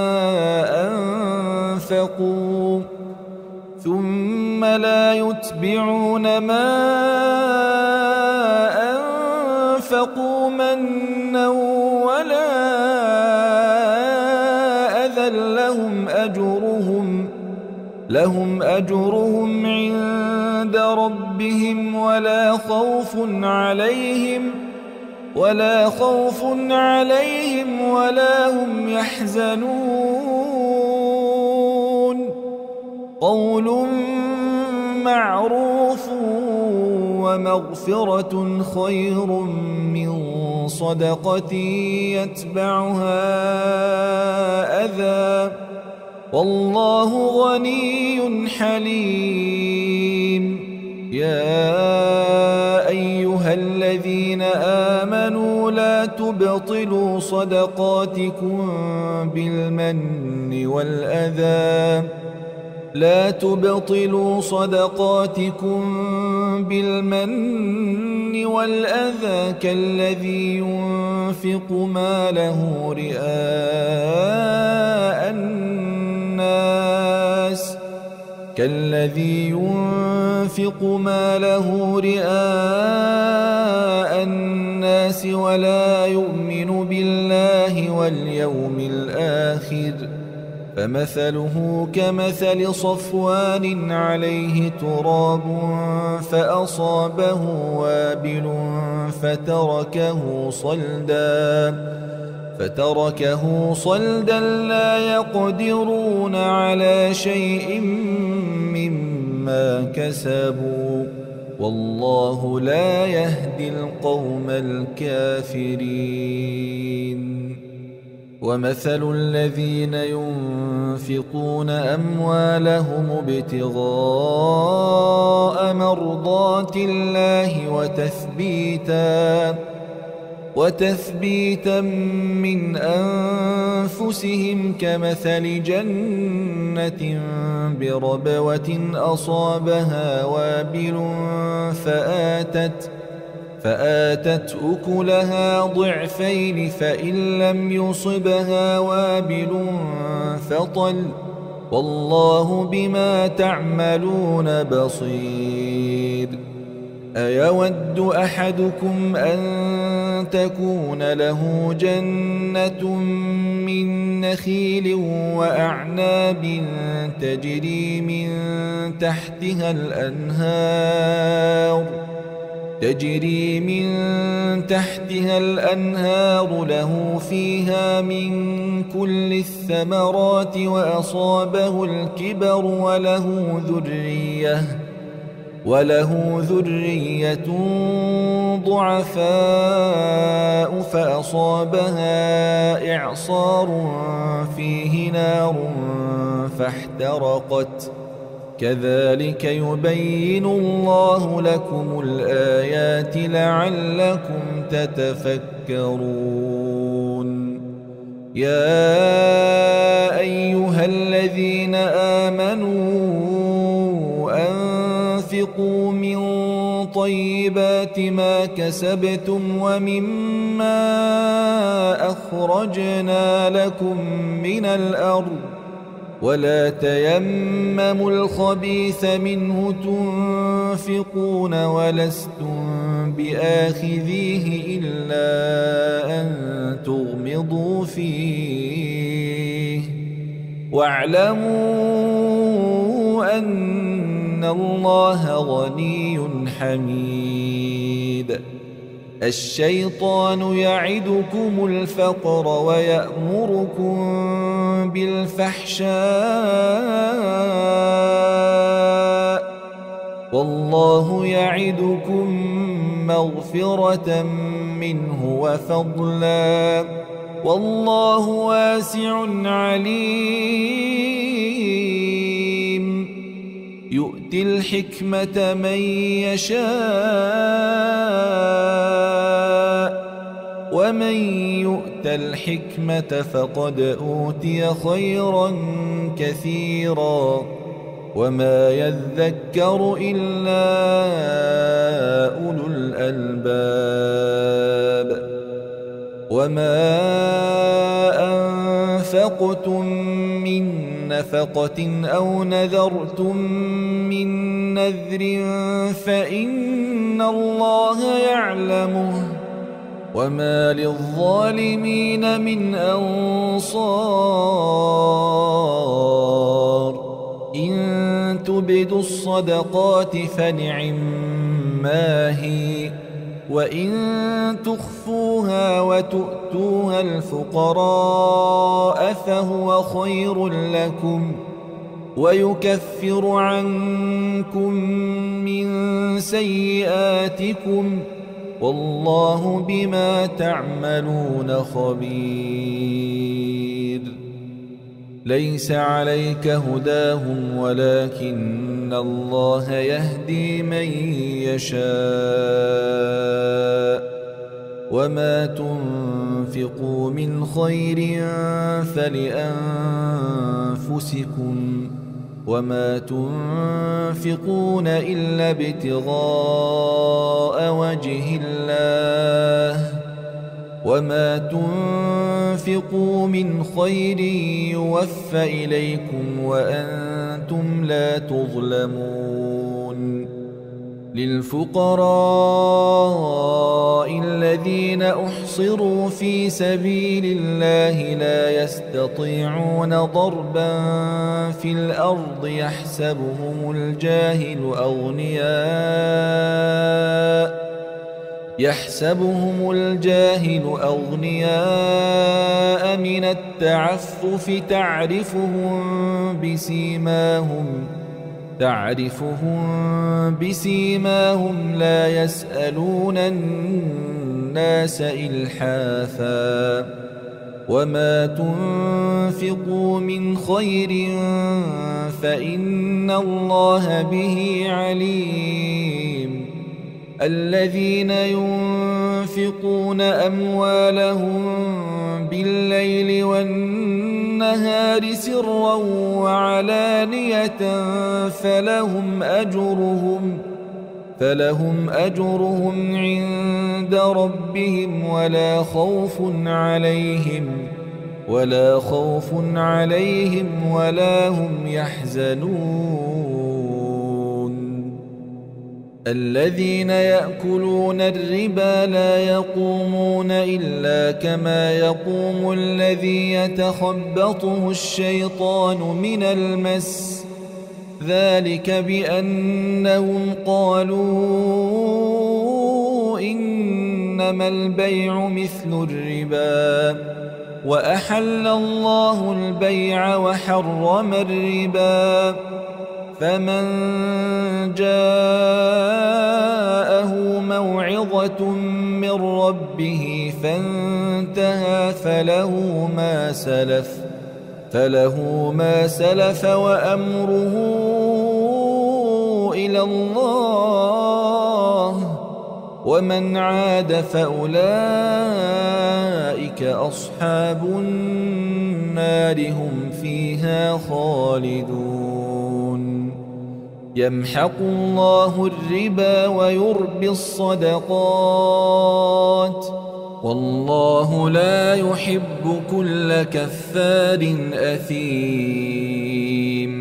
أنفقوا ثم لا يتبعون ما أنفقوا منا ولا أذى لهم أجرهم لهم أجرهم عند ربهم ولا خوف عليهم ولا خوف عليهم ولا هم يحزنون قول معروف ومغفرة خير من صدقة يتبعها أذى والله غني حليم يا أيها الذين آمنوا لا تبطلوا صدقاتكم بالمن والأذى لا تبطلوا صدقاتكم بالمن والأذى كالذي ينفق ماله رئاء الناس كالذي ينفق ماله رئاء الناس ولا يؤمن بالله واليوم الآخر فمثله كمثل صفوان عليه تراب فأصابه وابل فتركه صلدا فتركه صلدا لا يقدرون على شيء مما كسبوا والله لا يهدي القوم الكافرين ومثل الذين ينفقون أموالهم ابتغاء مرضات الله وتثبيتا وتثبيتا من أنفسهم كمثل جنة بربوة أصابها وابل فآتت فآتت أكلها ضعفين فإن لم يصبها وابل فطل والله بما تعملون بصير أيود أحدكم أن تكون له جنة من نخيل وأعناب تجري من تحتها الأنهار تجري من تحتها الأنهار له فيها من كل الثمرات وأصابه الكبر وله ذرية وله ذرية ضعفاء فأصابها إعصار فيه نار فاحترقت كذلك يبين الله لكم الآيات لعلكم تتفكرون يا أيها الذين آمنوا أنفقوا من طيبات ما كسبتم ومما أخرجنا لكم من الأرض ولا تيمموا الخبيث منه تنفقون ولستم بآخذيه إلا أن تغمضوا فيه واعلموا أن الله غني حميد الشيطان يعدكم الفقر ويأمركم بالفحشاء والله يعدكم مغفرة منه وفضلا والله واسع عليم يؤتي الحكمة من يشاء ومن يؤت الحكمة فقد أوتي خيرا كثيرا وما يذكر إلا أولو الألباب وما أنفقتم من نفقة أو نذرتم من نذر فإن الله يعلمه وما للظالمين من أنصار إن تبدوا الصدقات فنعما هي، وإن تخفوها وتؤتوها الفقراء فهو خير لكم، ويكفر عنكم من سيئاتكم، والله بما تعملون خبير. ليس عليك هداهم ولكن الله يهدي من يشاء، وما تنفقوا من خير فلأنفسكم، وما تنفقون إلا ابتغاء وجه الله، وما تنفقوا من خير يوفى إليكم وأنتم لا تظلمون. للفقراء الذين أحصروا في سبيل الله لا يستطيعون ضربا في الأرض يحسبهم الجاهل أغنياء يحسبهم الجاهل أغنياء من التعفف تعرفهم بسيماهم تعرفهم بسيماهم لا يسألون الناس إلحافا، وما تنفقوا من خير فإن الله به عليم. الذين ينفقون أموالهم بالليل والنهار سرا وعلانية فلهم أجرهم فلهم أجرهم عند ربهم ولا خوف عليهم ولا خوف عليهم ولا هم يحزنون. الذين يأكلون الربا لا يقومون إلا كما يقوم الذي يتخبطه الشيطان من المس، ذلك بأنهم قالوا إنما البيع مثل الربا، وأحل الله البيع وحرم الربا، فمن جاءه موعظة من ربه فانتهى فله ما سلف فله ما سلف وأمره إلى الله، ومن عاد فأولئك أصحاب النار هم فيها خالدون. يمحق الله الربا ويربي الصدقات، والله لا يحب كل كفار أثيم.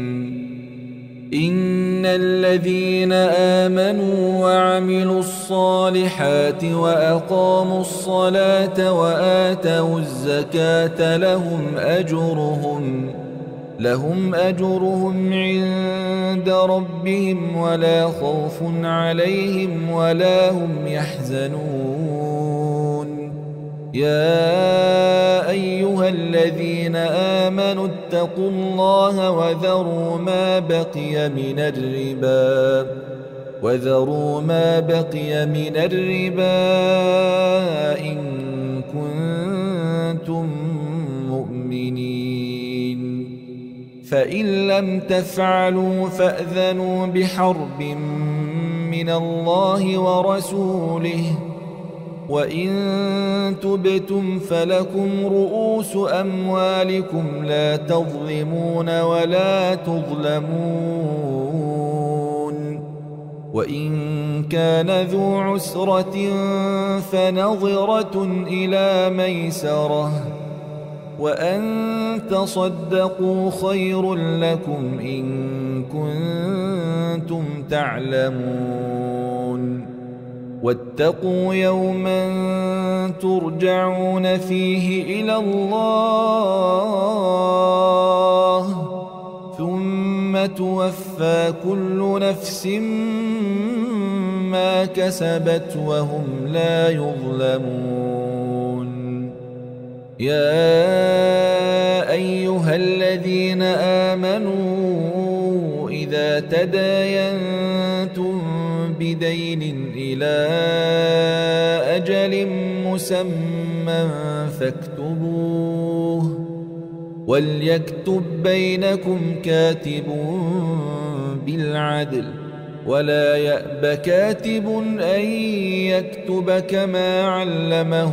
إن الذين آمنوا وعملوا الصالحات وأقاموا الصلاة وآتوا الزكاة لهم أجرهم لهم أجرهم عند ربهم ولا خوف عليهم ولا هم يحزنون. يا أيها الذين آمنوا اتقوا الله وذروا ما بقي من الربا وذروا ما بقي من الربا إن كنتم مؤمنين، فإن لم تفعلوا فأذنوا بحرب من الله ورسوله، وإن تبتم فلكم رؤوس أموالكم لا تظلمون ولا تظلمون، وإن كان ذو عسرة فنظرة إلى ميسرة، وأن تصدقوا خير لكم إن كنتم تعلمون. واتقوا يوما ترجعون فيه إلى الله ثم وتوفى كل نفس ما كسبت وهم لا يظلمون. يا أيها الذين آمنوا إذا تداينتم بدين إلى أجل مسمى فاكتبوه وليكتب بينكم كاتب بالعدل ولا يأب كاتب أن يكتب كما علمه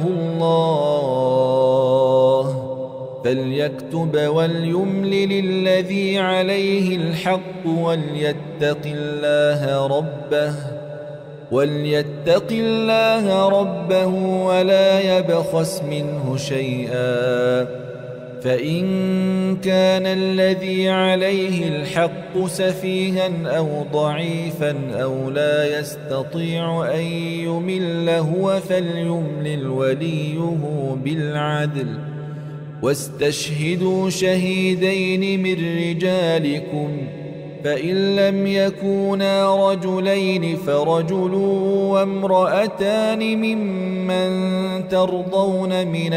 الله فليكتب وليملل الذي عليه الحق وليتق الله ربه وليتق الله ربه ولا يبخس منه شيئا فإن كان الذي عليه الحق سفيها أو ضعيفا أو لا يستطيع أن يمل هو فليملل وليه بالعدل واستشهدوا شهيدين من رجالكم فإن لم يكونا رجلين فرجل وامرأتان ممن ترضون من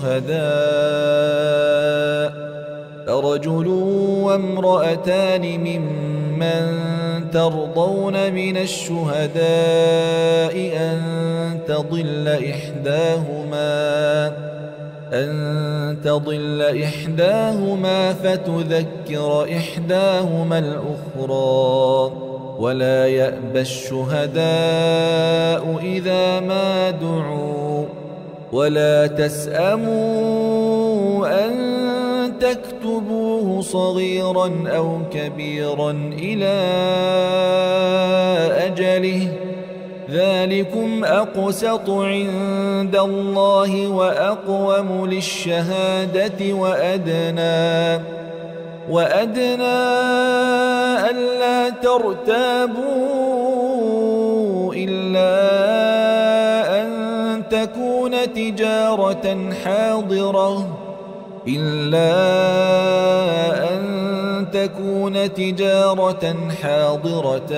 الشهداء فرجل وامرأتان ممن ترضون من الشهداء أن تضل إحداهما أن تضل إحداهما فتذكر إحداهما الأخرى ولا يأبى الشهداء إذا ما دعوا ولا تسأموا أن تكتبوه صغيرا أو كبيرا إلى أجله ذلكم أقسط عند الله وأقوم للشهادة وأدنى وأدنى ألا ترتابوا إلا أن تكون تجارة حاضرة إلا أن تكون تجارة حاضرة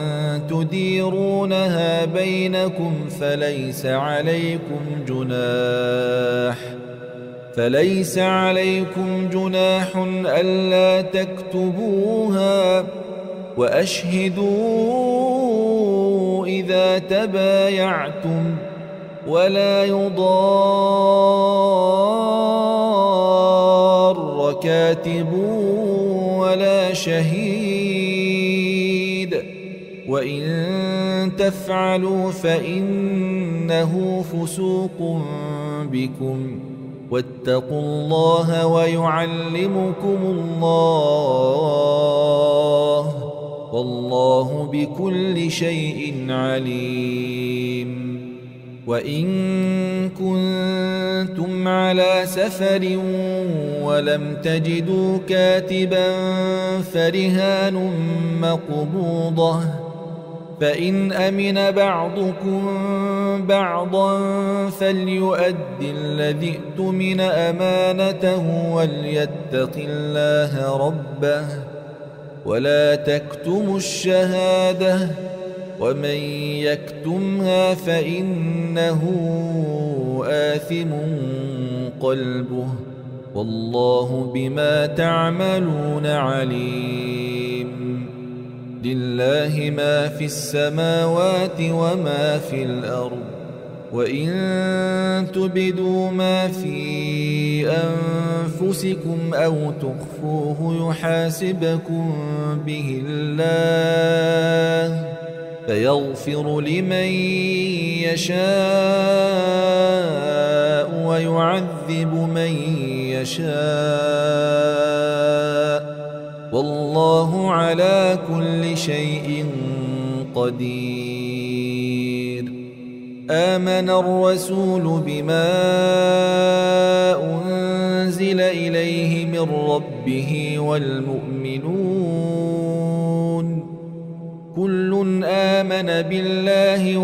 تديرونها بينكم فليس عليكم جناح فليس عليكم جناح ألا تكتبوها وأشهدوا إذا تبايعتم ولا يضار كاتب ولا شهيد وإن تفعلوا فإنه فسوق بكم واتقوا الله ويعلمكم الله والله بكل شيء عليم. وإن كنتم على سفر ولم تجدوا كاتبا فرهان مقبوضة فإن أمن بعضكم بعضا فليؤد الذي اؤتمن أمانته وليتق الله ربه ولا تكتموا الشهادة ومن يكتمها فإنه آثم قلبه والله بما تعملون عليم. لله ما في السماوات وما في الأرض وإن تبدوا ما في أنفسكم أو تخفوه يحاسبكم به الله فيغفر لمن يشاء ويعذب من يشاء والله على كل شيء قدير. آمن الرسول بما أنزل إليه من ربه والمؤمنون كل آمن بالله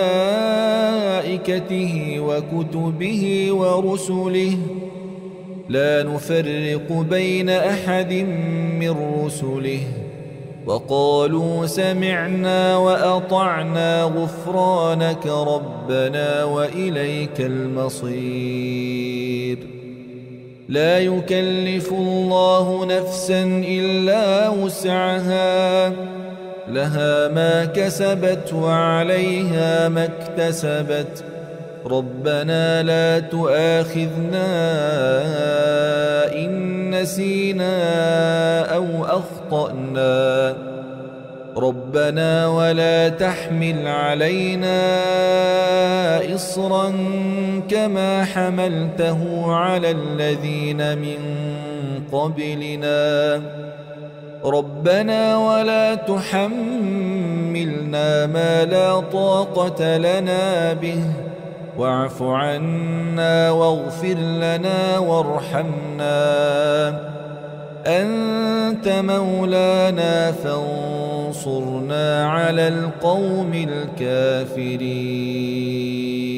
وملائكته وكتبه ورسله لا نفرق بين أحد من رسله وقالوا سمعنا وأطعنا غفرانك ربنا وإليك المصير. لا يكلف الله نفسا إلا وسعها، لها ما كسبت وعليها ما اكتسبت، ربنا لا تؤاخذنا إن نسينا أو أخطأنا، ربنا ولا تحمل علينا إصرا كما حملته على الذين من قبلنا، ربنا ولا تحملنا ما لا طاقة لنا به، واعف عنا واغفر لنا وارحمنا، أنت مولانا فانصرنا على القوم الكافرين.